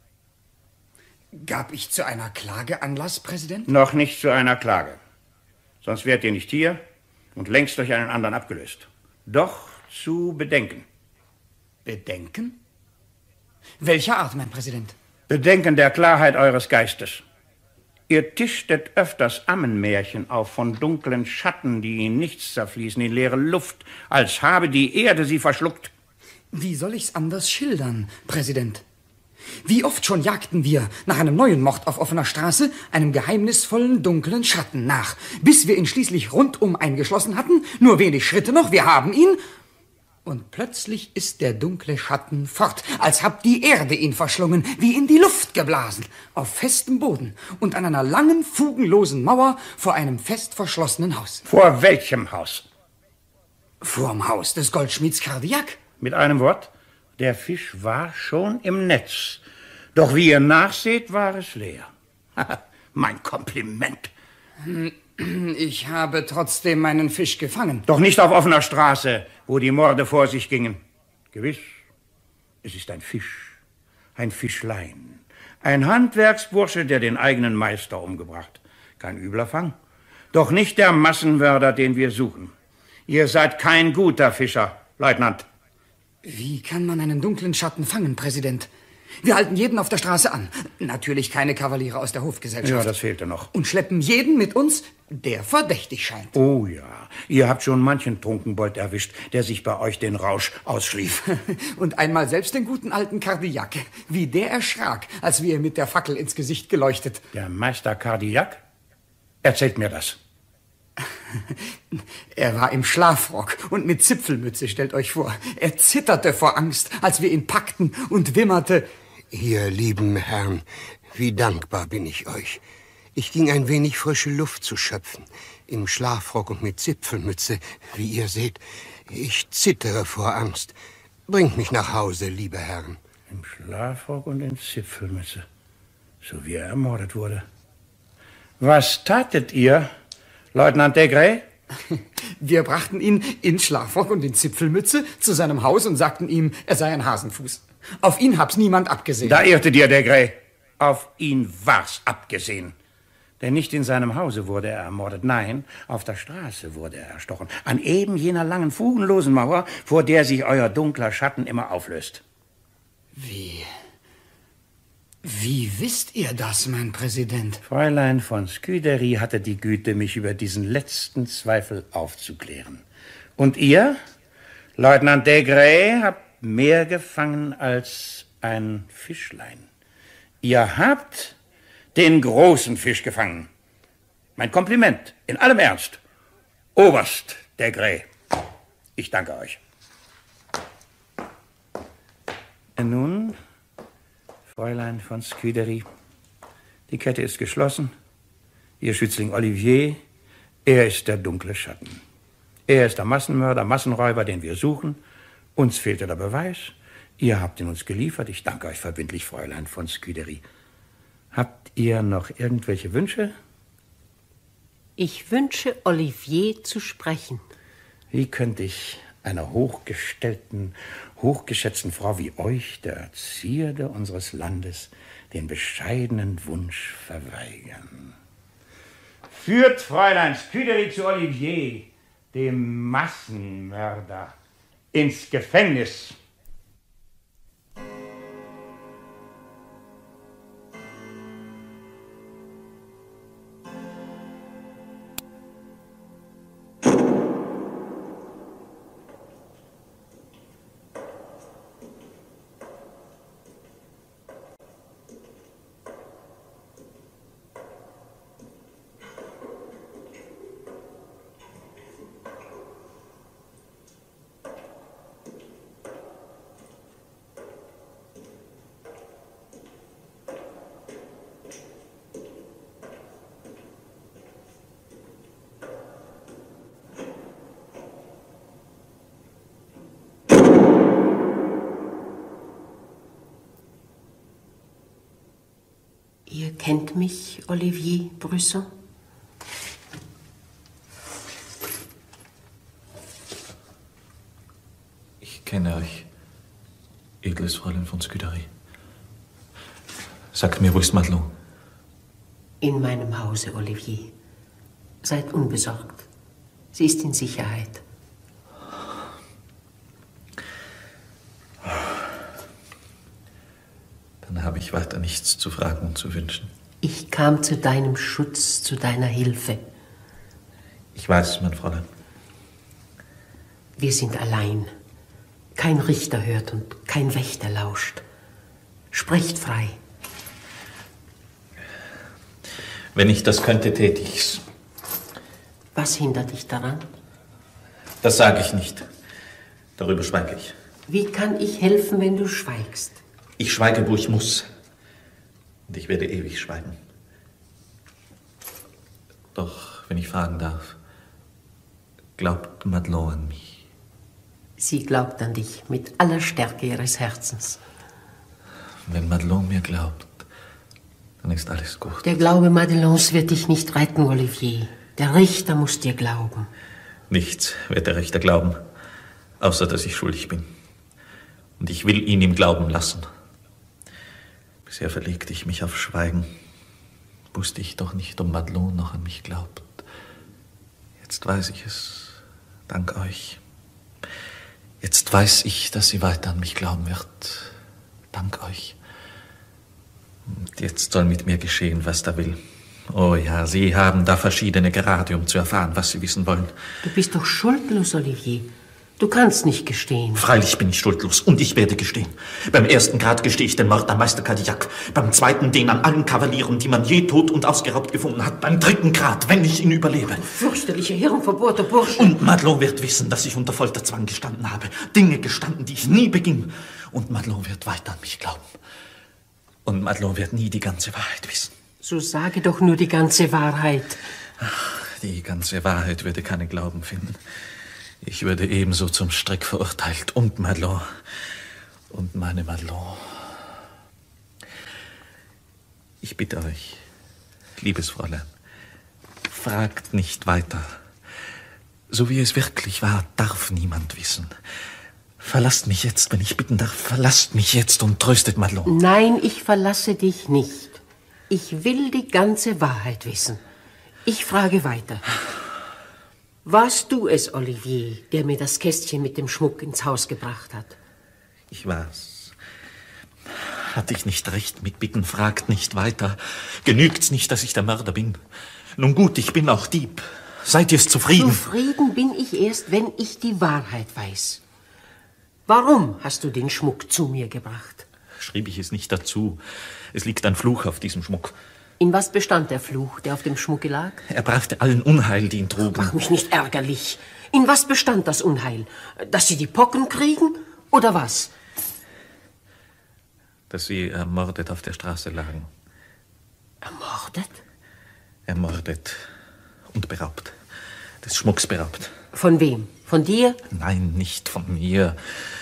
C: Gab ich zu einer Klage Anlass, Präsident?
F: Noch nicht zu einer Klage. Sonst wärt ihr nicht hier und längst durch einen anderen abgelöst. Doch zu Bedenken.
C: Bedenken? Welcher Art, mein Präsident?
F: Bedenken der Klarheit eures Geistes. Ihr tischtet öfters Ammenmärchen auf von dunklen Schatten, die in nichts zerfließen, in leere Luft, als habe die Erde sie verschluckt.
C: Wie soll ich's anders schildern, Präsident? Wie oft schon jagten wir nach einem neuen Mord auf offener Straße, einem geheimnisvollen, dunklen Schatten nach, bis wir ihn schließlich rundum eingeschlossen hatten, nur wenig Schritte noch, wir haben ihn, und plötzlich ist der dunkle Schatten fort, als hab die Erde ihn verschlungen, wie in die Luft geblasen, auf festem Boden und an einer langen, fugenlosen Mauer vor einem fest verschlossenen Haus.
F: Vor welchem Haus?
C: Vorm Haus des Goldschmieds Cardillac.
F: Mit einem Wort, der Fisch war schon im Netz. Doch wie ihr nachseht, war es leer. Mein Kompliment.
C: Ich habe trotzdem meinen Fisch gefangen.
F: Doch nicht auf offener Straße, wo die Morde vor sich gingen. Gewiss, es ist ein Fisch, ein Fischlein. Ein Handwerksbursche, der den eigenen Meister umgebracht. Kein übler Fang. Doch nicht der Massenmörder, den wir suchen. Ihr seid kein guter Fischer, Leutnant.
C: Wie kann man einen dunklen Schatten fangen, Präsident? Wir halten jeden auf der Straße an. Natürlich keine Kavaliere aus der Hofgesellschaft.
F: Ja, das fehlte noch.
C: Und schleppen jeden mit uns, der verdächtig scheint.
F: Oh ja, ihr habt schon manchen Trunkenbold erwischt, der sich bei euch den Rausch ausschlief.
C: Und einmal selbst den guten alten Cardillac. Wie der erschrak, als wir ihm mit der Fackel ins Gesicht geleuchtet.
F: Der Meister Cardillac? Erzählt mir das.
C: Er war im Schlafrock und mit Zipfelmütze, stellt euch vor. Er zitterte vor Angst, als wir ihn packten und wimmerte:
G: Ihr lieben Herren, wie dankbar bin ich euch. Ich ging ein wenig frische Luft zu schöpfen. Im Schlafrock und mit Zipfelmütze, wie ihr seht. Ich zittere vor Angst. Bringt mich nach Hause, liebe Herren.
F: Im Schlafrock und in Zipfelmütze, so wie er ermordet wurde. Was tatet ihr, Leutnant Desgrais?
C: Wir brachten ihn in Schlafrock und in Zipfelmütze zu seinem Haus und sagten ihm, er sei ein Hasenfuß. Auf ihn hab's niemand abgesehen.
F: Da irrte dir, Desgrais. Auf ihn war's abgesehen. Denn nicht in seinem Hause wurde er ermordet. Nein, auf der Straße wurde er erstochen. An eben jener langen, fugenlosen Mauer, vor der sich euer dunkler Schatten immer auflöst.
C: Wie? Wie wisst ihr das, mein Präsident?
F: Fräulein von Scudéry hatte die Güte, mich über diesen letzten Zweifel aufzuklären. Und ihr, Leutnant Desgrais, habt mehr gefangen als ein Fischlein. Ihr habt den großen Fisch gefangen. Mein Kompliment, in allem Ernst. Oberst Desgrais, ich danke euch. Nun, Fräulein von Scudéry, die Kette ist geschlossen. Ihr Schützling Olivier, er ist der dunkle Schatten. Er ist der Massenmörder, Massenräuber, den wir suchen. Uns fehlte der Beweis. Ihr habt ihn uns geliefert. Ich danke euch verbindlich, Fräulein von Scudéry. Habt ihr noch irgendwelche Wünsche?
D: Ich wünsche, Olivier zu sprechen.
F: Wie könnte ich einer hochgestellten, hochgeschätzten Frau wie euch, der Zierde unseres Landes, den bescheidenen Wunsch verweigern? Führt Fräulein Scudéry zu Olivier, dem Massenmörder, ins Gefängnis.
D: Ihr kennt mich, Olivier Brisson?
A: Ich kenne euch, edles Fräulein von Scudéry. Sagt mir, wo ist Madelon?
D: In meinem Hause, Olivier. Seid unbesorgt. Sie ist in Sicherheit.
A: Dann habe ich weiter nichts zu fragen und zu wünschen.
D: Ich kam zu deinem Schutz, zu deiner Hilfe.
A: Ich weiß es, mein Fräulein.
D: Wir sind allein. Kein Richter hört und kein Wächter lauscht. Sprecht frei.
A: Wenn ich das könnte, täte ich's.
D: Was hindert dich daran?
A: Das sage ich nicht. Darüber schweige ich.
D: Wie kann ich helfen, wenn du schweigst?
A: Ich schweige, wo ich muss. Und ich werde ewig schweigen. Doch, wenn ich fragen darf, glaubt Madelon an mich?
D: Sie glaubt an dich mit aller Stärke ihres Herzens.
A: Wenn Madelon mir glaubt, dann ist alles gut.
D: Der Glaube Madelons wird dich nicht retten, Olivier. Der Richter muss dir glauben.
A: Nichts wird der Richter glauben, außer dass ich schuldig bin. Und ich will ihn ihm glauben lassen. Bisher verlegte ich mich auf Schweigen. Wusste ich doch nicht, ob Madelon noch an mich glaubt. Jetzt weiß ich es, dank euch. Jetzt weiß ich, dass sie weiter an mich glauben wird, dank euch. Und jetzt soll mit mir geschehen, was da will. Oh ja, Sie haben da verschiedene Grade, um zu erfahren, was Sie wissen wollen.
D: Du bist doch schuldlos, Olivier. Du kannst nicht gestehen.
A: Freilich bin ich schuldlos und ich werde gestehen. Beim ersten Grad gestehe ich den Mord an Meister Cadillac. Beim zweiten den an allen Kavalieren, die man je tot und ausgeraubt gefunden hat. Beim dritten Grad, wenn ich ihn überlebe.
D: Fürchterlicher hirnverbohrter Bursche.
A: Und Madelon wird wissen, dass ich unter Folterzwang gestanden habe. Dinge gestanden, die ich nie beging. Und Madelon wird weiter an mich glauben. Und Madelon wird nie die ganze Wahrheit wissen.
D: So sage doch nur die ganze Wahrheit.
A: Ach, die ganze Wahrheit würde keinen Glauben finden. Ich würde ebenso zum Strick verurteilt. Und Madelon. Und meine Madelon. Ich bitte euch, liebes Fräulein, fragt nicht weiter. So wie es wirklich war, darf niemand wissen. Verlasst mich jetzt, wenn ich bitten darf. Verlasst mich jetzt und tröstet Madelon.
D: Nein, ich verlasse dich nicht. Ich will die ganze Wahrheit wissen. Ich frage weiter. Warst du es, Olivier, der mir das Kästchen mit dem Schmuck ins Haus gebracht hat?
A: Ich war's. Hatte ich nicht recht mit Bitten, fragt nicht weiter. Genügt's nicht, dass ich der Mörder bin? Nun gut, ich bin auch Dieb. Seid ihr's zufrieden?
D: Zufrieden bin ich erst, wenn ich die Wahrheit weiß. Warum hast du den Schmuck zu mir gebracht?
A: Schrieb ich es nicht dazu. Es liegt ein Fluch auf diesem Schmuck.
D: In was bestand der Fluch, der auf dem Schmucke lag?
A: Er brachte allen Unheil, die ihn trugen.
D: Mach mich nicht ärgerlich. In was bestand das Unheil? Dass sie die Pocken kriegen? Oder was?
A: Dass sie ermordet auf der Straße lagen.
D: Ermordet?
A: Ermordet und beraubt. Des Schmucks beraubt.
D: Von wem? Von dir?
A: Nein, nicht von mir.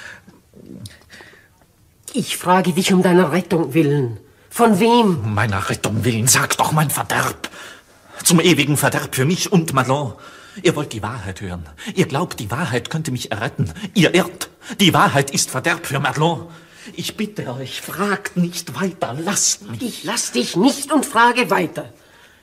D: Ich frage dich um deiner Rettung willen. Von wem?
A: Um meiner Rettung willen, sag doch mein Verderb. Zum ewigen Verderb für mich und Madelon. Ihr wollt die Wahrheit hören. Ihr glaubt, die Wahrheit könnte mich erretten. Ihr irrt. Die Wahrheit ist Verderb für Madelon. Ich bitte euch, fragt nicht weiter, lasst mich.
D: Ich lass dich nicht und frage weiter.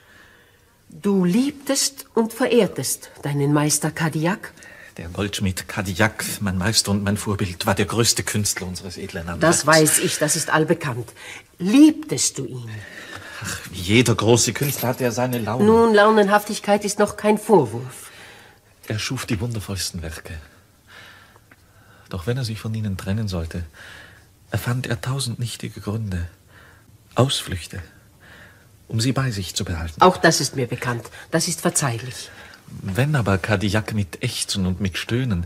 D: Du liebtest und verehrtest deinen Meister Cadillac?
A: Der Goldschmied Cadillac, mein Meister und mein Vorbild, war der größte Künstler unseres edlen Handwerks.
D: Das weiß ich, das ist allbekannt. Liebtest du ihn?
A: Ach, wie jeder große Künstler hat er seine Laune.
D: Nun, Launenhaftigkeit ist noch kein Vorwurf.
A: Er schuf die wundervollsten Werke. Doch wenn er sich von ihnen trennen sollte, erfand er 1000 nichtige Gründe, Ausflüchte, um sie bei sich zu behalten.
D: Auch das ist mir bekannt. Das ist verzeihlich.
A: Wenn aber Cadillac mit Ächzen und mit Stöhnen,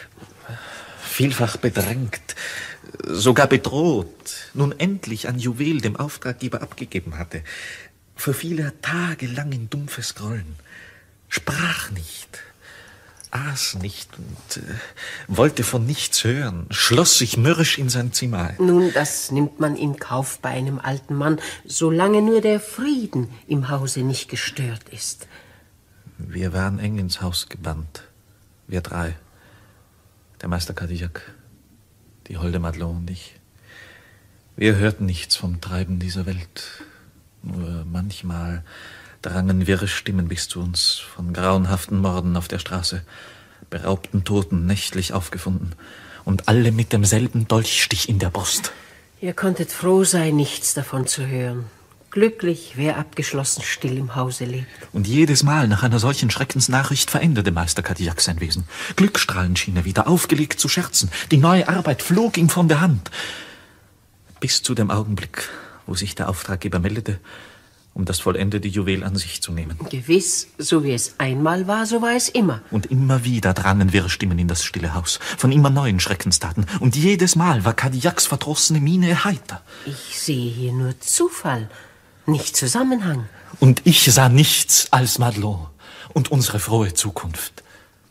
A: vielfach bedrängt, sogar bedroht, nun endlich ein Juwel dem Auftraggeber abgegeben hatte, verfiel er tagelang in dumpfes Grollen, sprach nicht, aß nicht und wollte von nichts hören, schloss sich mürrisch in sein Zimmer ein.
D: Nun, das nimmt man in Kauf bei einem alten Mann, solange nur der Frieden im Hause nicht gestört ist.
A: Wir waren eng ins Haus gebannt, wir drei, der Meister Cadillac, die holde Madelon und ich. Wir hörten nichts vom Treiben dieser Welt, nur manchmal drangen wirre Stimmen bis zu uns, von grauenhaften Morden auf der Straße, beraubten Toten nächtlich aufgefunden und alle mit demselben Dolchstich in der Brust.
D: Ihr konntet froh sein, nichts davon zu hören. Glücklich, wer abgeschlossen still im Hause lebt.
A: Und jedes Mal nach einer solchen Schreckensnachricht veränderte Meister Cadillac sein Wesen. Glücksstrahlend schien er wieder, aufgelegt zu scherzen. Die neue Arbeit flog ihm von der Hand. Bis zu dem Augenblick, wo sich der Auftraggeber meldete, um das vollendete Juwel an sich zu nehmen.
D: Gewiss, so wie es einmal war, so war es immer.
A: Und immer wieder drangen wirre Stimmen in das stille Haus, von immer neuen Schreckenstaten. Und jedes Mal war Cadillacs verdrossene Miene heiter.
D: Ich sehe hier nur Zufall, nicht Zusammenhang.
A: Und ich sah nichts als Madelon und unsere frohe Zukunft.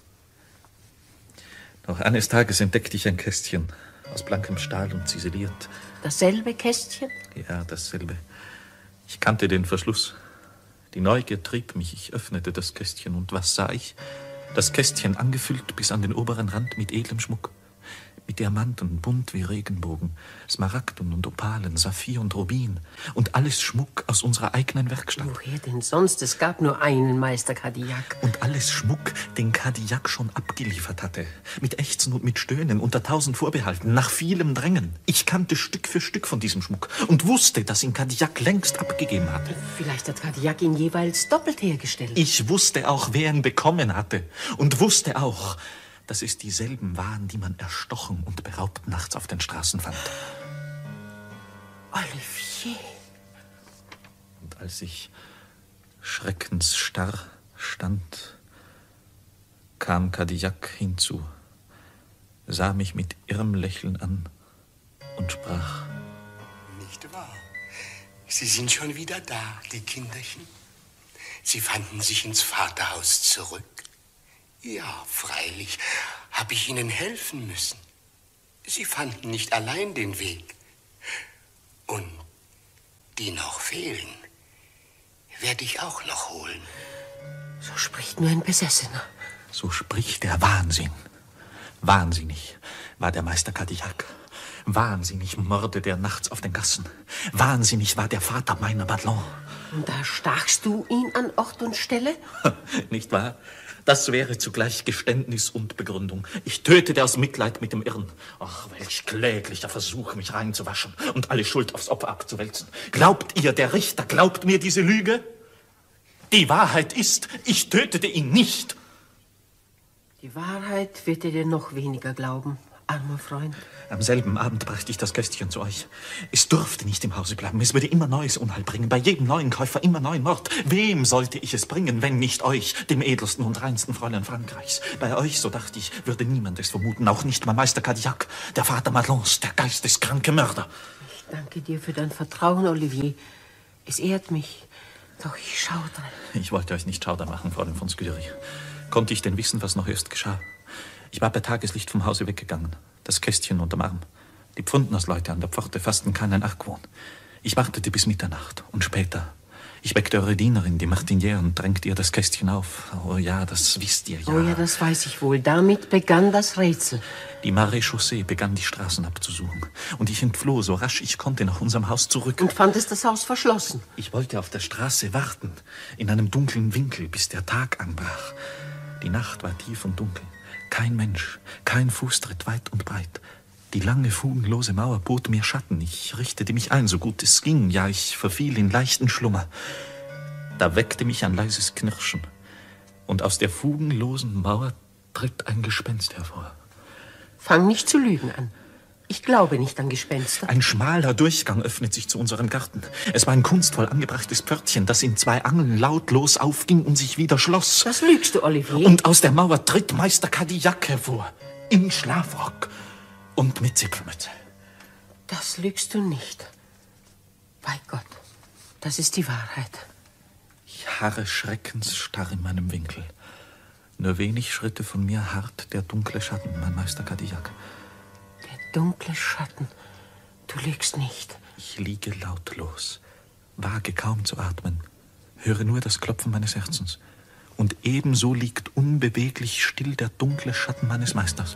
A: Doch eines Tages entdeckte ich ein Kästchen aus blankem Stahl und ziseliert.
D: Dasselbe Kästchen?
A: Ja, dasselbe. Ich kannte den Verschluss. Die Neugier trieb mich. Ich öffnete das Kästchen. Und was sah ich? Das Kästchen angefüllt bis an den oberen Rand mit edlem Schmuck. Mit Diamanten, bunt wie Regenbogen, Smaragden und Opalen, Saphir und Rubin. Und alles Schmuck aus unserer eigenen Werkstatt.
D: Woher denn sonst? Es gab nur einen Meister Cadillac.
A: Und alles Schmuck, den Cadillac schon abgeliefert hatte. Mit Ächzen und mit Stöhnen, unter 1000 Vorbehalten, nach vielem Drängen. Ich kannte Stück für Stück von diesem Schmuck und wusste, dass ihn Cadillac längst abgegeben hatte.
D: Vielleicht hat Cadillac ihn jeweils doppelt hergestellt.
A: Ich wusste auch, wer ihn bekommen hatte. Und wusste auch, dass es dieselben waren, die man erstochen und beraubt nachts auf den Straßen fand.
D: Olivier.
A: Und als ich schreckensstarr stand, kam Cadillac hinzu, sah mich mit irrem Lächeln an und sprach:
G: Nicht wahr? Sie sind schon wieder da, die Kinderchen. Sie fanden sich ins Vaterhaus zurück. Ja, freilich, habe ich Ihnen helfen müssen. Sie fanden nicht allein den Weg. Und die noch fehlen, werde ich auch noch holen.
D: So spricht nur ein Besessener.
A: So spricht der Wahnsinn. Wahnsinnig war der Meister Cadillac. Wahnsinnig mordet er nachts auf den Gassen. Wahnsinnig war der Vater meiner Madelon.
D: Und da stachst du ihn an Ort und Stelle?
A: Nicht wahr? Das wäre zugleich Geständnis und Begründung. Ich tötete aus Mitleid mit dem Irren. Ach, welch kläglicher Versuch, mich reinzuwaschen und alle Schuld aufs Opfer abzuwälzen. Glaubt ihr, der Richter glaubt mir diese Lüge? Die Wahrheit ist, ich tötete ihn nicht.
D: Die Wahrheit wird dir noch weniger glauben, armer Freund.
A: Am selben Abend brachte ich das Kästchen zu euch. Es durfte nicht im Hause bleiben. Es würde immer neues Unheil bringen. Bei jedem neuen Käufer immer neuen Mord. Wem sollte ich es bringen, wenn nicht euch, dem edelsten und reinsten Fräulein Frankreichs? Bei euch, so dachte ich, würde niemand es vermuten. Auch nicht mein Meister Cadillac, der Vater Madelons, der geisteskranke Mörder.
D: Ich danke dir für dein Vertrauen, Olivier. Es ehrt mich. Doch ich schaudere.
A: Ich wollte euch nicht Schauder machen, Fräulein von Scudery. Konnte ich denn wissen, was noch erst geschah? Ich war bei Tageslicht vom Hause weggegangen. Das Kästchen unterm Arm. Die Pfundnersleute an der Pforte fassten keinen Argwohn. Ich wartete bis Mitternacht und später. Ich weckte eure Dienerin, die Martinière, und drängte ihr das Kästchen auf. Oh ja, das wisst ihr ja.
D: Oh ja, das weiß ich wohl. Damit begann das Rätsel.
A: Die Maréchaussee begann, die Straßen abzusuchen. Und ich entfloh, so rasch ich konnte, nach unserem Haus zurück.
D: Und fandest das Haus verschlossen?
A: Ich wollte auf der Straße warten, in einem dunklen Winkel, bis der Tag anbrach. Die Nacht war tief und dunkel. Kein Mensch, kein Fußtritt weit und breit. Die lange, fugenlose Mauer bot mir Schatten. Ich richtete mich ein, so gut es ging. Ja, ich verfiel in leichten Schlummer. Da weckte mich ein leises Knirschen. Und aus der fugenlosen Mauer tritt ein Gespenst hervor.
D: Fang nicht zu lügen an. Ich glaube nicht an Gespenster.
A: Ein schmaler Durchgang öffnet sich zu unserem Garten. Es war ein kunstvoll angebrachtes Pförtchen, das in 2 Angeln lautlos aufging und sich wieder schloss.
D: Das lügst du, Olivier.
A: Und aus der Mauer tritt Meister Cadillac hervor. Im Schlafrock und mit Zipfelmütze.
D: Das lügst du nicht. Bei Gott, das ist die Wahrheit.
A: Ich harre schreckensstarr in meinem Winkel. Nur wenig Schritte von mir harrt der dunkle Schatten, mein Meister Cadillac.
D: Der dunkle Schatten, du lügst nicht.
A: Ich liege lautlos, wage kaum zu atmen, höre nur das Klopfen meines Herzens. Und ebenso liegt unbeweglich still der dunkle Schatten meines Meisters.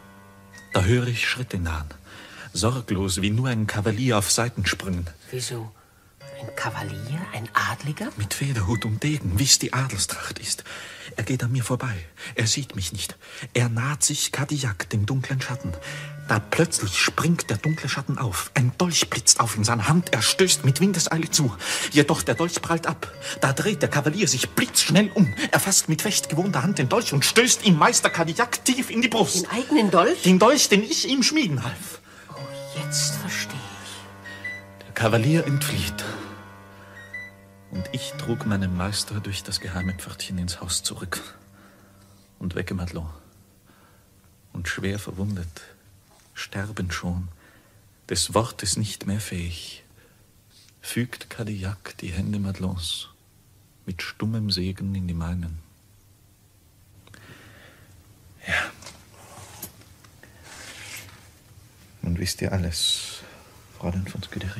A: Da höre ich Schritte nahen, sorglos wie nur ein Kavalier auf Seitensprüngen.
D: Wieso? Ein Kavalier, ein Adliger?
A: Mit Federhut und Degen, wie's die Adelstracht ist. Er geht an mir vorbei. Er sieht mich nicht. Er naht sich Cadillac, dem dunklen Schatten. Da plötzlich springt der dunkle Schatten auf. Ein Dolch blitzt auf in seiner Hand. Er stößt mit Windeseile zu. Jedoch der Dolch prallt ab. Da dreht der Kavalier sich blitzschnell um. Er fasst mit fechtgewohnter Hand den Dolch und stößt ihm Meister Cadillac tief in die Brust.
D: Den eigenen Dolch?
A: Den Dolch, den ich ihm schmieden half.
D: Oh, jetzt verstehe ich.
A: Der Kavalier entflieht. Und ich trug meinen Meister durch das geheime Pförtchen ins Haus zurück und wecke Madelon. Und schwer verwundet, sterbend schon, des Wortes nicht mehr fähig, fügt Cadillac die Hände Madelons mit stummem Segen in die meinen. Ja. Nun wisst ihr alles, Fräulein von Scudery.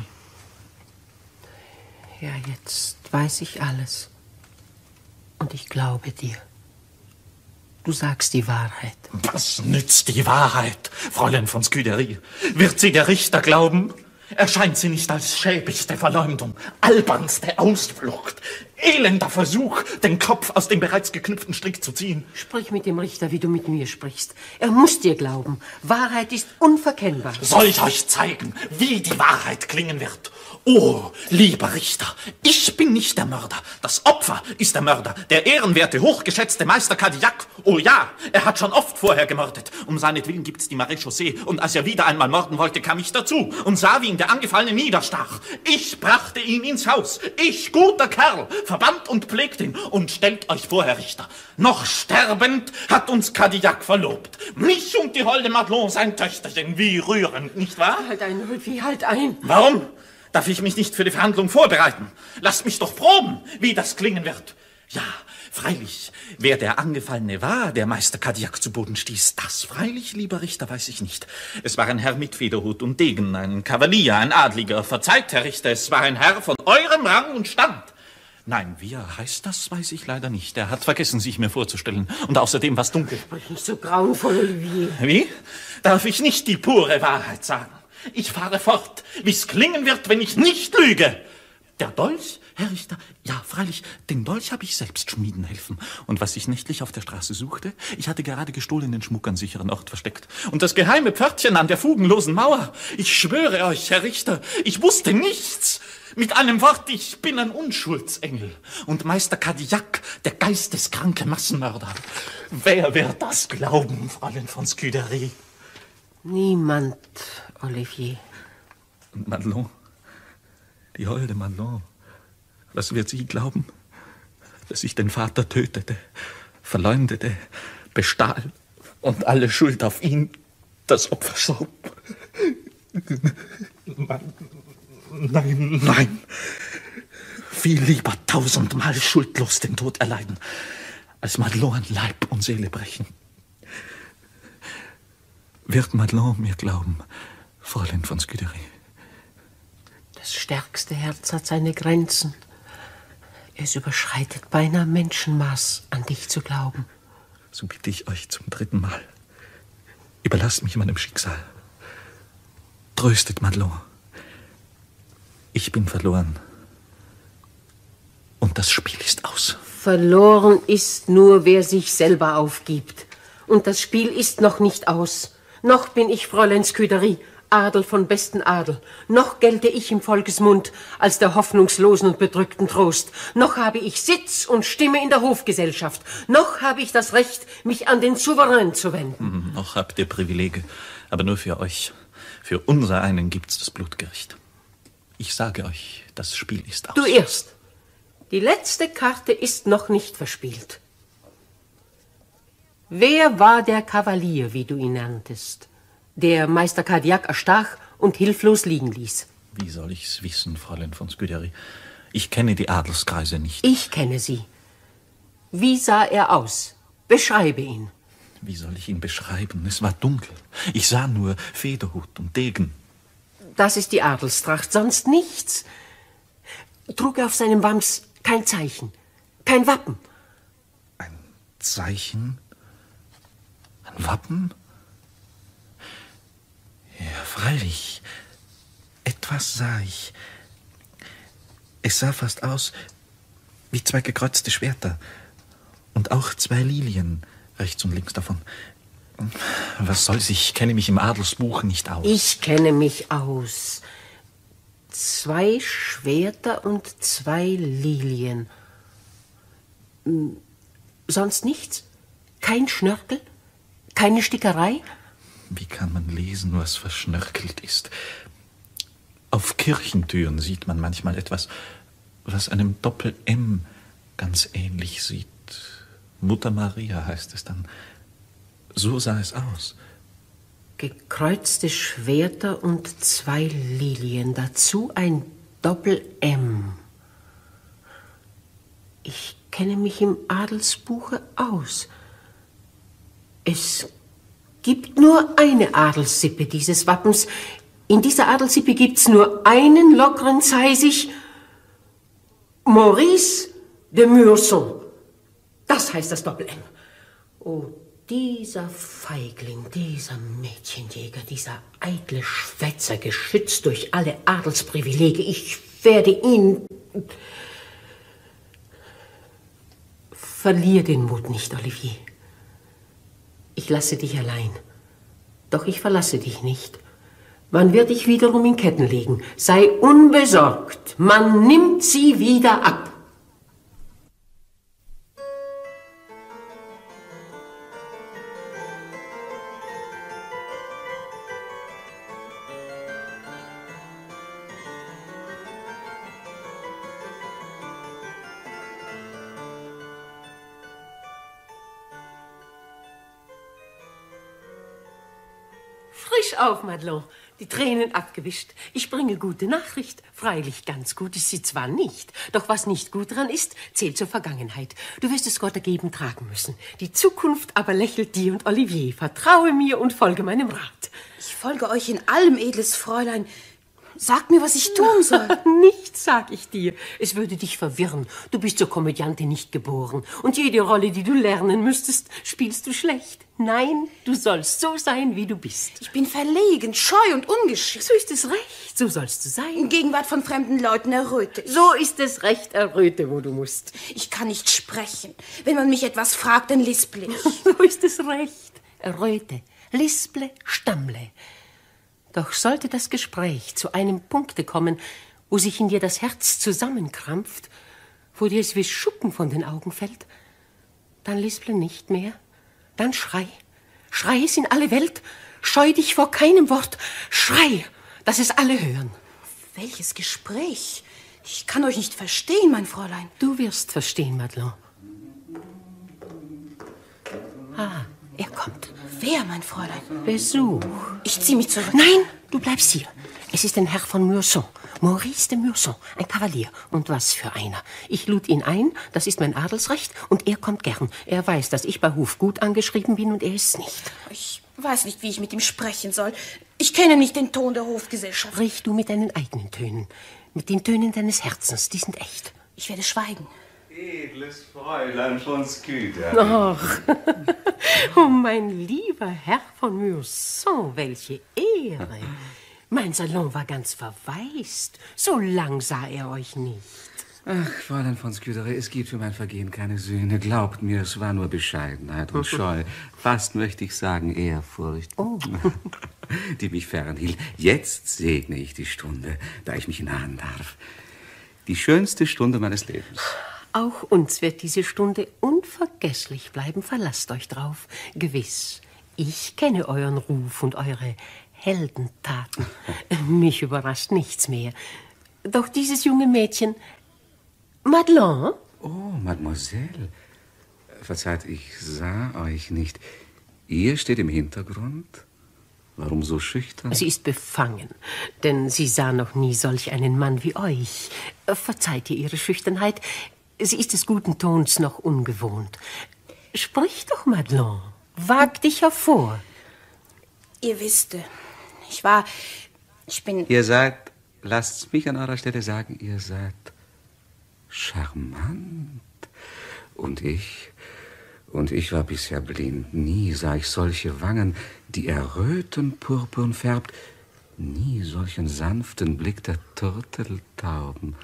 D: Ja, jetzt weiß ich alles. Und ich glaube dir. Du sagst die Wahrheit.
A: Was nützt die Wahrheit, Fräulein von Scudery? Wird sie der Richter glauben? Erscheint sie nicht als schäbigste Verleumdung, albernste Ausflucht, elender Versuch, den Kopf aus dem bereits geknüpften Strick zu ziehen?
D: Sprich mit dem Richter, wie du mit mir sprichst. Er muss dir glauben. Wahrheit ist unverkennbar.
A: Soll ich euch zeigen, wie die Wahrheit klingen wird? Oh, lieber Richter, ich bin nicht der Mörder. Das Opfer ist der Mörder. Der ehrenwerte, hochgeschätzte Meister Cadillac. Oh ja, er hat schon oft vorher gemordet. Um seinetwillen gibt's die Maréchaussee. Und als er wieder einmal morden wollte, kam ich dazu und sah, wie ihn der Angefallene niederstach. Ich brachte ihn ins Haus. Ich, guter Kerl, verband und pflegte ihn. Und stellt euch vor, Herr Richter, noch sterbend hat uns Cadillac verlobt. Mich und die holde Madelon, sein Töchterchen. Wie rührend, nicht wahr?
D: Halt ein, Ulfi, halt ein.
A: Warum? Darf ich mich nicht für die Verhandlung vorbereiten? Lasst mich doch proben, wie das klingen wird. Ja, freilich, wer der Angefallene war, der Meister Cadillac zu Boden stieß, das freilich, lieber Richter, weiß ich nicht. Es war ein Herr mit Federhut und Degen, ein Kavalier, ein Adliger. Verzeiht, Herr Richter, es war ein Herr von eurem Rang und Stand. Nein, wie er heißt, das weiß ich leider nicht. Er hat vergessen, sich mir vorzustellen. Und außerdem war's dunkel.
D: Sprich nicht so grauenvoll, Olivier.
A: Wie? Darf ich nicht die pure Wahrheit sagen? Ich fahre fort, wie's klingen wird, wenn ich nicht lüge. Der Dolch Herr Richter, ja, freilich, den Dolch habe ich selbst schmieden helfen. Und was ich nächtlich auf der Straße suchte, ich hatte gerade gestohlenen Schmuck an sicheren Ort versteckt. Und das geheime Pförtchen an der fugenlosen Mauer. Ich schwöre euch, Herr Richter, ich wusste nichts. Mit einem Wort, ich bin ein Unschuldsengel. Und Meister Cadillac, der geisteskranke Massenmörder. Wer wird das glauben, Fräulein von Scudéry?
D: Niemand, Olivier.
A: Und Madelon, die holde Madelon, was wird sie glauben? Dass ich den Vater tötete, verleumdete, bestahl und alle Schuld auf ihn, das Opfer schob. Nein, nein. Viel lieber 1000-mal schuldlos den Tod erleiden, als Madelon an Leib und Seele brechen. Wird Madelon mir glauben, Fräulein von Scudéry?
D: Das stärkste Herz hat seine Grenzen. Es überschreitet beinahe Menschenmaß, an dich zu glauben.
A: So bitte ich euch zum 3. Mal. Überlasst mich meinem Schicksal. Tröstet Madelon. Ich bin verloren. Und das Spiel ist aus.
D: Verloren ist nur, wer sich selber aufgibt. Und das Spiel ist noch nicht aus. Noch bin ich Fräulein Scudéry, Adel von besten Adel. Noch gelte ich im Volkesmund als der hoffnungslosen und bedrückten Trost. Noch habe ich Sitz und Stimme in der Hofgesellschaft. Noch habe ich das Recht, mich an den Souverän zu wenden.
A: Noch habt ihr Privilege, aber nur für euch. Für unser einen gibt's das Blutgericht. Ich sage euch, das Spiel ist aus.
D: Du erst. Die letzte Karte ist noch nicht verspielt. Wer war der Kavalier, wie du ihn nanntest, der Meister Cadillac erstach und hilflos liegen ließ?
A: Wie soll ich's wissen, Fräulein von Scudéry? Ich kenne die Adelskreise nicht.
D: Ich kenne sie. Wie sah er aus? Beschreibe ihn.
A: Wie soll ich ihn beschreiben? Es war dunkel. Ich sah nur Federhut und Degen.
D: Das ist die Adelstracht, sonst nichts. Trug er auf seinem Wams kein Zeichen, kein Wappen.
A: Ein Zeichen? Ein Wappen? Ja, freilich. Etwas sah ich. Es sah fast aus wie 2 gekreuzte Schwerter. Und auch 2 Lilien, rechts und links davon. Was soll's, ich kenne mich im Adelsbuch nicht aus.
D: Ich kenne mich aus. 2 Schwerter und 2 Lilien. Sonst nichts? Kein Schnörkel? Keine Stickerei?
A: Wie kann man lesen, was verschnörkelt ist? Auf Kirchentüren sieht man manchmal etwas, was einem Doppel-M ganz ähnlich sieht. Mutter Maria heißt es dann. So sah es aus.
D: Gekreuzte Schwerter und 2 Lilien, dazu ein Doppel-M. Ich kenne mich im Adelsbuche aus. Es gibt nur eine Adelssippe dieses Wappens. In dieser Adelssippe gibt's nur einen lockeren Zeisig. Maurice de Murson. Das heißt das Doppel-M. Oh, dieser Feigling, dieser Mädchenjäger, dieser eitle Schwätzer, geschützt durch alle Adelsprivilege, ich werde ihn... Verlier den Mut nicht, Olivier. Ich lasse dich allein. Doch ich verlasse dich nicht. Man wird dich wiederum in Ketten legen. Sei unbesorgt. Man nimmt sie wieder ab. Frisch auf, Madelon. Die Tränen abgewischt. Ich bringe gute Nachricht. Freilich, ganz gut ist sie zwar nicht. Doch was nicht gut dran ist, zählt zur Vergangenheit. Du wirst es Gott ergeben tragen müssen. Die Zukunft aber lächelt dir und Olivier. Vertraue mir und folge meinem Rat.
E: Ich folge euch in allem, edles Fräulein. Sag mir, was ich tun soll.
D: Nichts, sag ich dir. Es würde dich verwirren. Du bist zur Komödiantin nicht geboren. Und jede Rolle, die du lernen müsstest, spielst du schlecht. Nein, du sollst so sein, wie du bist.
E: Ich bin verlegen, scheu und ungeschickt.
D: So ist es recht, so sollst du sein.
E: In Gegenwart von fremden Leuten erröte ich.
D: So ist es recht, erröte, wo du musst.
E: Ich kann nicht sprechen. Wenn man mich etwas fragt, dann lisple ich.
D: So ist es recht, erröte, lisple, stammle. Doch sollte das Gespräch zu einem Punkte kommen, wo sich in dir das Herz zusammenkrampft, wo dir es wie Schuppen von den Augen fällt, dann lisple nicht mehr, dann schrei. Schrei es in alle Welt, scheu dich vor keinem Wort, schrei, dass es alle hören.
E: Welches Gespräch? Ich kann euch nicht verstehen, mein Fräulein.
D: Du wirst verstehen, Madelon. Ah, er kommt.
E: Wer, mein Fräulein?
D: Besuch.
E: Ich zieh mich zurück.
D: Nein, du bleibst hier. Es ist ein Herr von Meursault, Maurice de Meursault, ein Kavalier. Und was für einer. Ich lud ihn ein, das ist mein Adelsrecht, und er kommt gern. Er weiß, dass ich bei Hof gut angeschrieben bin, und er ist nicht.
E: Ich weiß nicht, wie ich mit ihm sprechen soll. Ich kenne nicht den Ton der Hofgesellschaft.
D: Sprich du mit deinen eigenen Tönen, mit den Tönen deines Herzens, die sind echt.
E: Ich werde schweigen.
A: Edles Fräulein von Scuderi.
D: Ach, oh mein lieber Herr von Meursault, welche Ehre. Mein Salon war ganz verwaist. So lang sah er euch nicht.
H: Ach, Fräulein von Scuderi, es gibt für mein Vergehen keine Sühne. Glaubt mir, es war nur Bescheidenheit und Scheu. Fast möchte ich sagen Ehrfurcht, die mich fernhielt. Jetzt segne ich die Stunde, da ich mich nahen darf. Die schönste Stunde meines Lebens.
D: Auch uns wird diese Stunde unvergesslich bleiben. Verlasst euch drauf. Gewiss, ich kenne euren Ruf und eure Heldentaten. Mich überrascht nichts mehr. Doch dieses junge Mädchen... Madelon?
H: Oh, Mademoiselle. Verzeiht, ich sah euch nicht. Ihr steht im Hintergrund? Warum so schüchtern?
D: Sie ist befangen, denn sie sah noch nie solch einen Mann wie euch. Verzeiht ihr ihre Schüchternheit. Sie ist des guten Tons noch ungewohnt. Sprich doch, Madelon. Wag dich hervor.
E: Ihr wisst, ich bin...
H: Ihr seid, lasst's mich an eurer Stelle sagen, ihr seid charmant. Und ich war bisher blind. Nie sah ich solche Wangen, die erröten, purpurn färbt. Nie solchen sanften Blick der Turteltauben.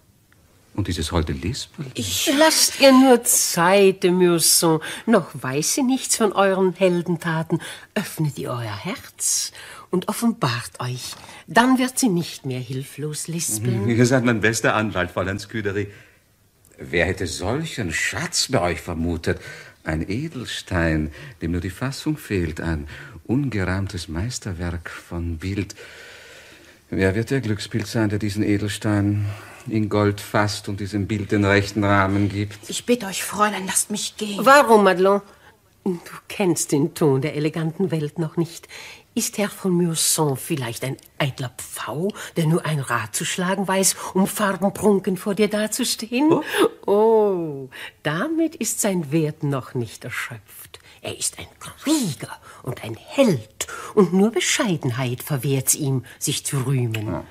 H: Und dieses holde Lispeln.
D: Lasst ihr nur Zeit, de Meursault. Noch weiß sie nichts von euren Heldentaten. Öffnet ihr euer Herz und offenbart euch. Dann wird sie nicht mehr hilflos lispeln.
H: Ihr seid mein bester Anwalt, Fräulein Scuderi. Wer hätte solchen Schatz bei euch vermutet? Ein Edelstein, dem nur die Fassung fehlt. Ein ungerahmtes Meisterwerk von Bild. Wer wird der Glückspilz sein, der diesen Edelstein in Gold fasst und diesem Bild den rechten Rahmen gibt?
E: Ich bitte euch, Fräulein, lasst mich gehen.
D: Warum, Madelon? Du kennst den Ton der eleganten Welt noch nicht. Ist Herr von Meursault vielleicht ein eitler Pfau, der nur ein Rad zu schlagen weiß, um farbenprunkend vor dir dazustehen? Oh, damit ist sein Wert noch nicht erschöpft. Er ist ein Krieger und ein Held, und nur Bescheidenheit verwehrt's ihm, sich zu rühmen.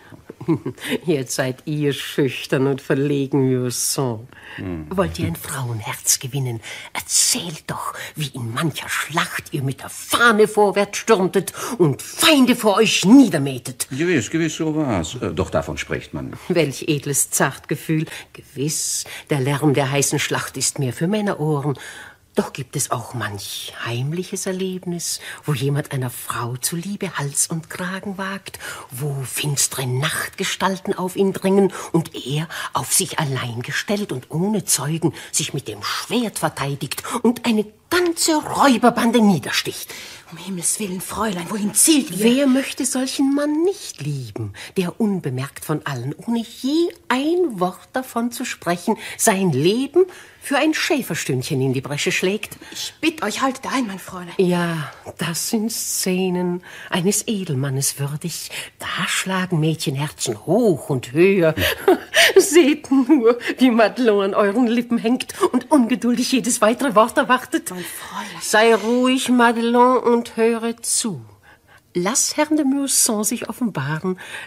D: Jetzt seid ihr schüchtern und verlegen, Meursault. Wollt ihr ein Frauenherz gewinnen? Erzählt doch, wie in mancher Schlacht ihr mit der Fahne vorwärts stürmtet und Feinde vor euch niedermähtet.
H: Gewiss, so war's. Doch davon spricht man.
D: Welch edles Zartgefühl. Gewiss, der Lärm der heißen Schlacht ist mehr für Männerohren. Doch gibt es auch manch heimliches Erlebnis, wo jemand einer Frau zuliebe Hals und Kragen wagt, wo finstere Nachtgestalten auf ihn dringen und er, auf sich allein gestellt und ohne Zeugen, sich mit dem Schwert verteidigt und eine ganze Räuberbande niedersticht.
E: Um Himmels Willen, Fräulein, wohin zielt ihr?
D: Wer möchte solchen Mann nicht lieben, der unbemerkt von allen, ohne je ein Wort davon zu sprechen, sein Leben für ein Schäferstündchen in die Bresche schlägt?
E: Ich bitte euch, haltet ein, mein Fräulein.
D: Ja, das sind Szenen eines Edelmannes würdig. Da schlagen Mädchenherzen hoch und höher. Seht nur, wie Madelon an euren Lippen hängt und ungeduldig jedes weitere Wort erwartet.
E: Mein Fräulein.
D: Sei ruhig, Madelon, und höre zu. Lass Herrn de Meursault sich offenbaren.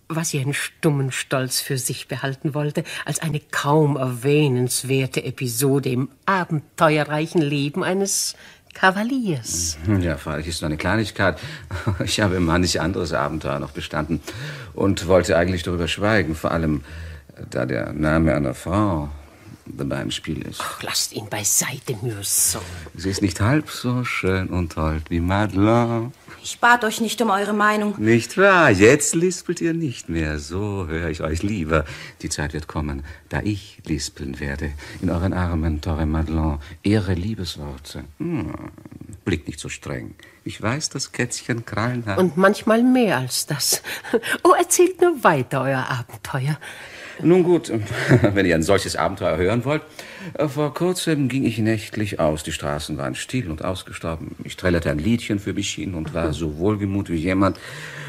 D: was sie einen stummen Stolz für sich behalten wollte, als eine kaum erwähnenswerte Episode im abenteuerreichen Leben eines Kavaliers.
H: Ja, freilich ist nur eine Kleinigkeit. Ich habe manch anderes Abenteuer noch bestanden und wollte eigentlich darüber schweigen, vor allem, da der Name einer Frau dabei im Spiel ist.
D: Ach, lasst ihn beiseite, Mürson.
H: Sie ist nicht halb so schön und toll wie Madeleine.
E: Ich bat euch nicht um eure Meinung.
H: Nicht wahr? Jetzt lispelt ihr nicht mehr. So höre ich euch lieber. Die Zeit wird kommen, da ich lispeln werde. In euren Armen, teure Madeleine, ehre Liebesworte. Blickt nicht so streng. Ich weiß, das Kätzchen Krallen hat.
D: Und manchmal mehr als das. Oh, erzählt nur weiter euer Abenteuer.
H: Nun gut, wenn ihr ein solches Abenteuer hören wollt. Vor kurzem ging ich nächtlich aus. Die Straßen waren still und ausgestorben. Ich trällerte ein Liedchen für mich hin und war so wohlgemut wie jemand.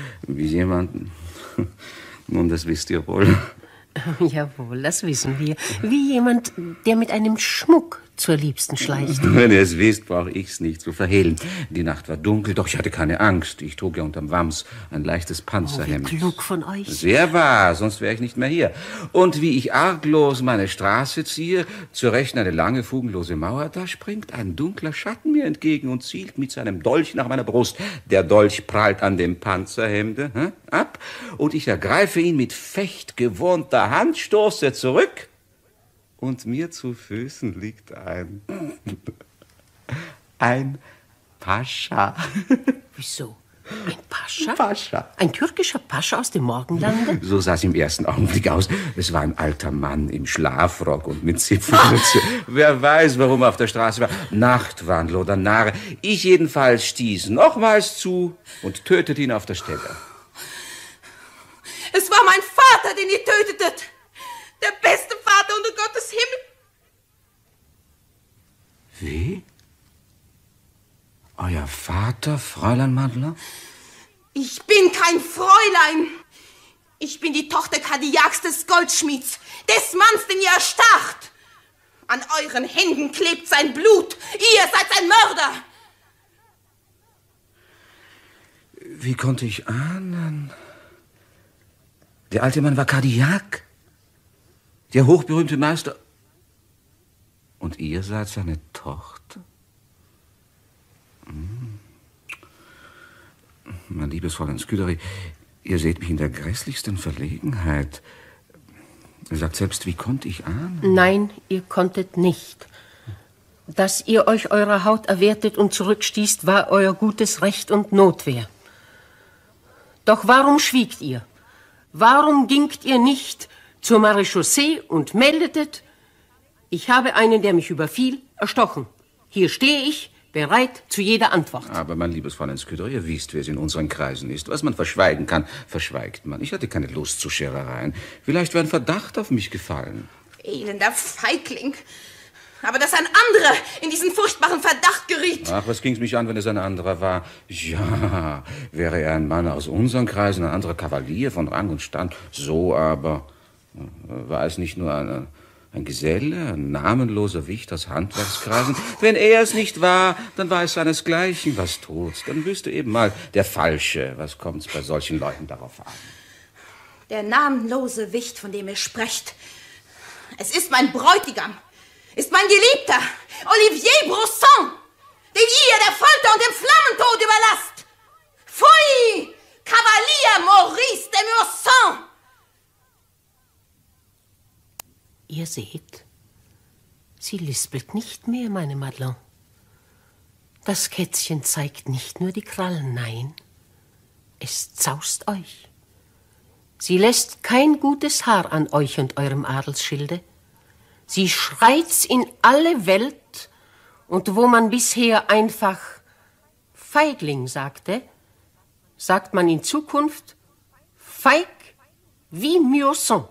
H: Nun, das wisst ihr wohl.
D: Jawohl, das wissen wir. Wie jemand, der mit einem Schmuck zur Liebsten schleicht.
H: Wenn ihr es wisst, brauche ich's nicht zu verhehlen. Die Nacht war dunkel, doch ich hatte keine Angst. Ich trug ja unterm Wams ein leichtes Panzerhemd.
D: Oh, wie klug von euch.
H: Sehr wahr, sonst wäre ich nicht mehr hier. Und wie ich arglos meine Straße ziehe, zur Rechten eine lange, fugenlose Mauer, da springt ein dunkler Schatten mir entgegen und zielt mit seinem Dolch nach meiner Brust. Der Dolch prallt an dem Panzerhemde ab und ich ergreife ihn mit fechtgewohnter Hand, stoße zurück. Und mir zu Füßen liegt ein Pascha.
D: Wieso? Ein Pascha?
H: Pascha.
D: Ein türkischer Pascha aus dem Morgenlande?
H: So sah es im ersten Augenblick aus. Es war ein alter Mann im Schlafrock und mit Zipfelmütze. Wer weiß, warum er auf der Straße war. Nachtwandler oder Narr. Ich jedenfalls stieß nochmals zu und tötete ihn auf der Stelle.
E: Es war mein Vater, den ihr tötetet. Der beste Vater unter Gottes Himmel.
H: Wie? Euer Vater, Fräulein Madeleine?
E: Ich bin kein Fräulein. Ich bin die Tochter Kadiaks des Goldschmieds, des Manns, den ihr erstacht. An euren Händen klebt sein Blut. Ihr seid sein Mörder.
H: Wie konnte ich ahnen? Der alte Mann war Kadiak, der hochberühmte Meister. Und ihr seid seine Tochter? Mein liebes Fräulein Scudéry, ihr seht mich in der grässlichsten Verlegenheit. Sagt selbst, wie konnte ich ahnen?
D: Nein, ihr konntet nicht. Dass ihr euch eurer Haut erwehrtet und zurückstießt, war euer gutes Recht und Notwehr. Doch warum schwiegt ihr? Warum gingt ihr nicht zur Marechaussee und meldetet, ich habe einen, der mich überfiel, erstochen. Hier stehe ich, bereit zu jeder Antwort.
H: Aber mein liebes Fräulein Scudéry, ihr wisst, wer es in unseren Kreisen ist. Was man verschweigen kann, verschweigt man. Ich hatte keine Lust zu Scherereien. Vielleicht wäre ein Verdacht auf mich gefallen.
E: Elender Feigling. Aber dass ein anderer in diesen furchtbaren Verdacht geriet.
H: Ach, was ging's mich an, wenn es ein anderer war? Ja, wäre er ein Mann aus unseren Kreisen, ein anderer Kavalier von Rang und Stand. So aber war es nicht nur ein Geselle, ein namenloser Wicht aus Handwerkskreisen. Wenn er es nicht war, dann war es seinesgleichen. Was tut's? Dann wüsste eben mal der Falsche. Was kommt's bei solchen Leuten darauf an?
E: Der namenlose Wicht, von dem ihr sprecht. Es ist mein Bräutigam. Ist mein Geliebter, Olivier Brosson, den ihr der Folter und dem Flammentod überlasst. Pfui, Kavalier Maurice de Murson.
D: Ihr seht, sie lispelt nicht mehr, meine Madeleine. Das Kätzchen zeigt nicht nur die Krallen, nein, es zaust euch. Sie lässt kein gutes Haar an euch und eurem Adelsschilde. Sie schreit's in alle Welt, und wo man bisher einfach Feigling sagte, sagt man in Zukunft feig wie Murson.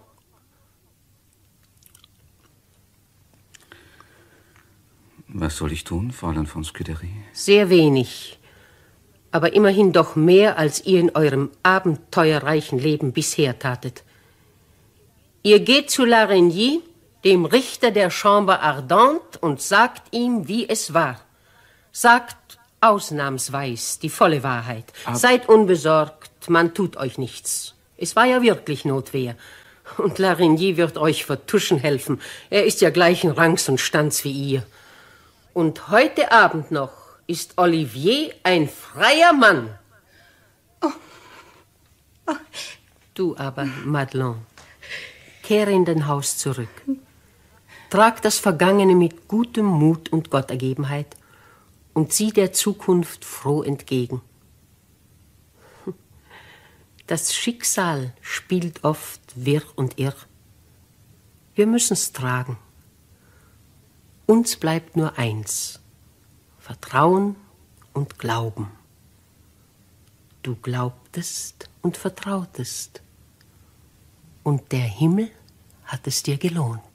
H: Was soll ich tun, Fräulein von Scudéry?
D: Sehr wenig, aber immerhin doch mehr, als ihr in eurem abenteuerreichen Leben bisher tatet. Ihr geht zu La Reynie, dem Richter der Chambre Ardente, und sagt ihm, wie es war. Sagt ausnahmsweis die volle Wahrheit. Seid unbesorgt, man tut euch nichts. Es war ja wirklich Notwehr. Und Larigny wird euch vertuschen helfen. Er ist ja gleichen Rangs und Stands wie ihr. Und heute Abend noch ist Olivier ein freier Mann. Du aber, Madelon, kehre in dein Haus zurück. Trag das Vergangene mit gutem Mut und Gottergebenheit und sieh der Zukunft froh entgegen. Das Schicksal spielt oft wirr und irr. Wir müssen's tragen. Uns bleibt nur eins: Vertrauen und Glauben. Du glaubtest und vertrautest. Und der Himmel hat es dir gelohnt.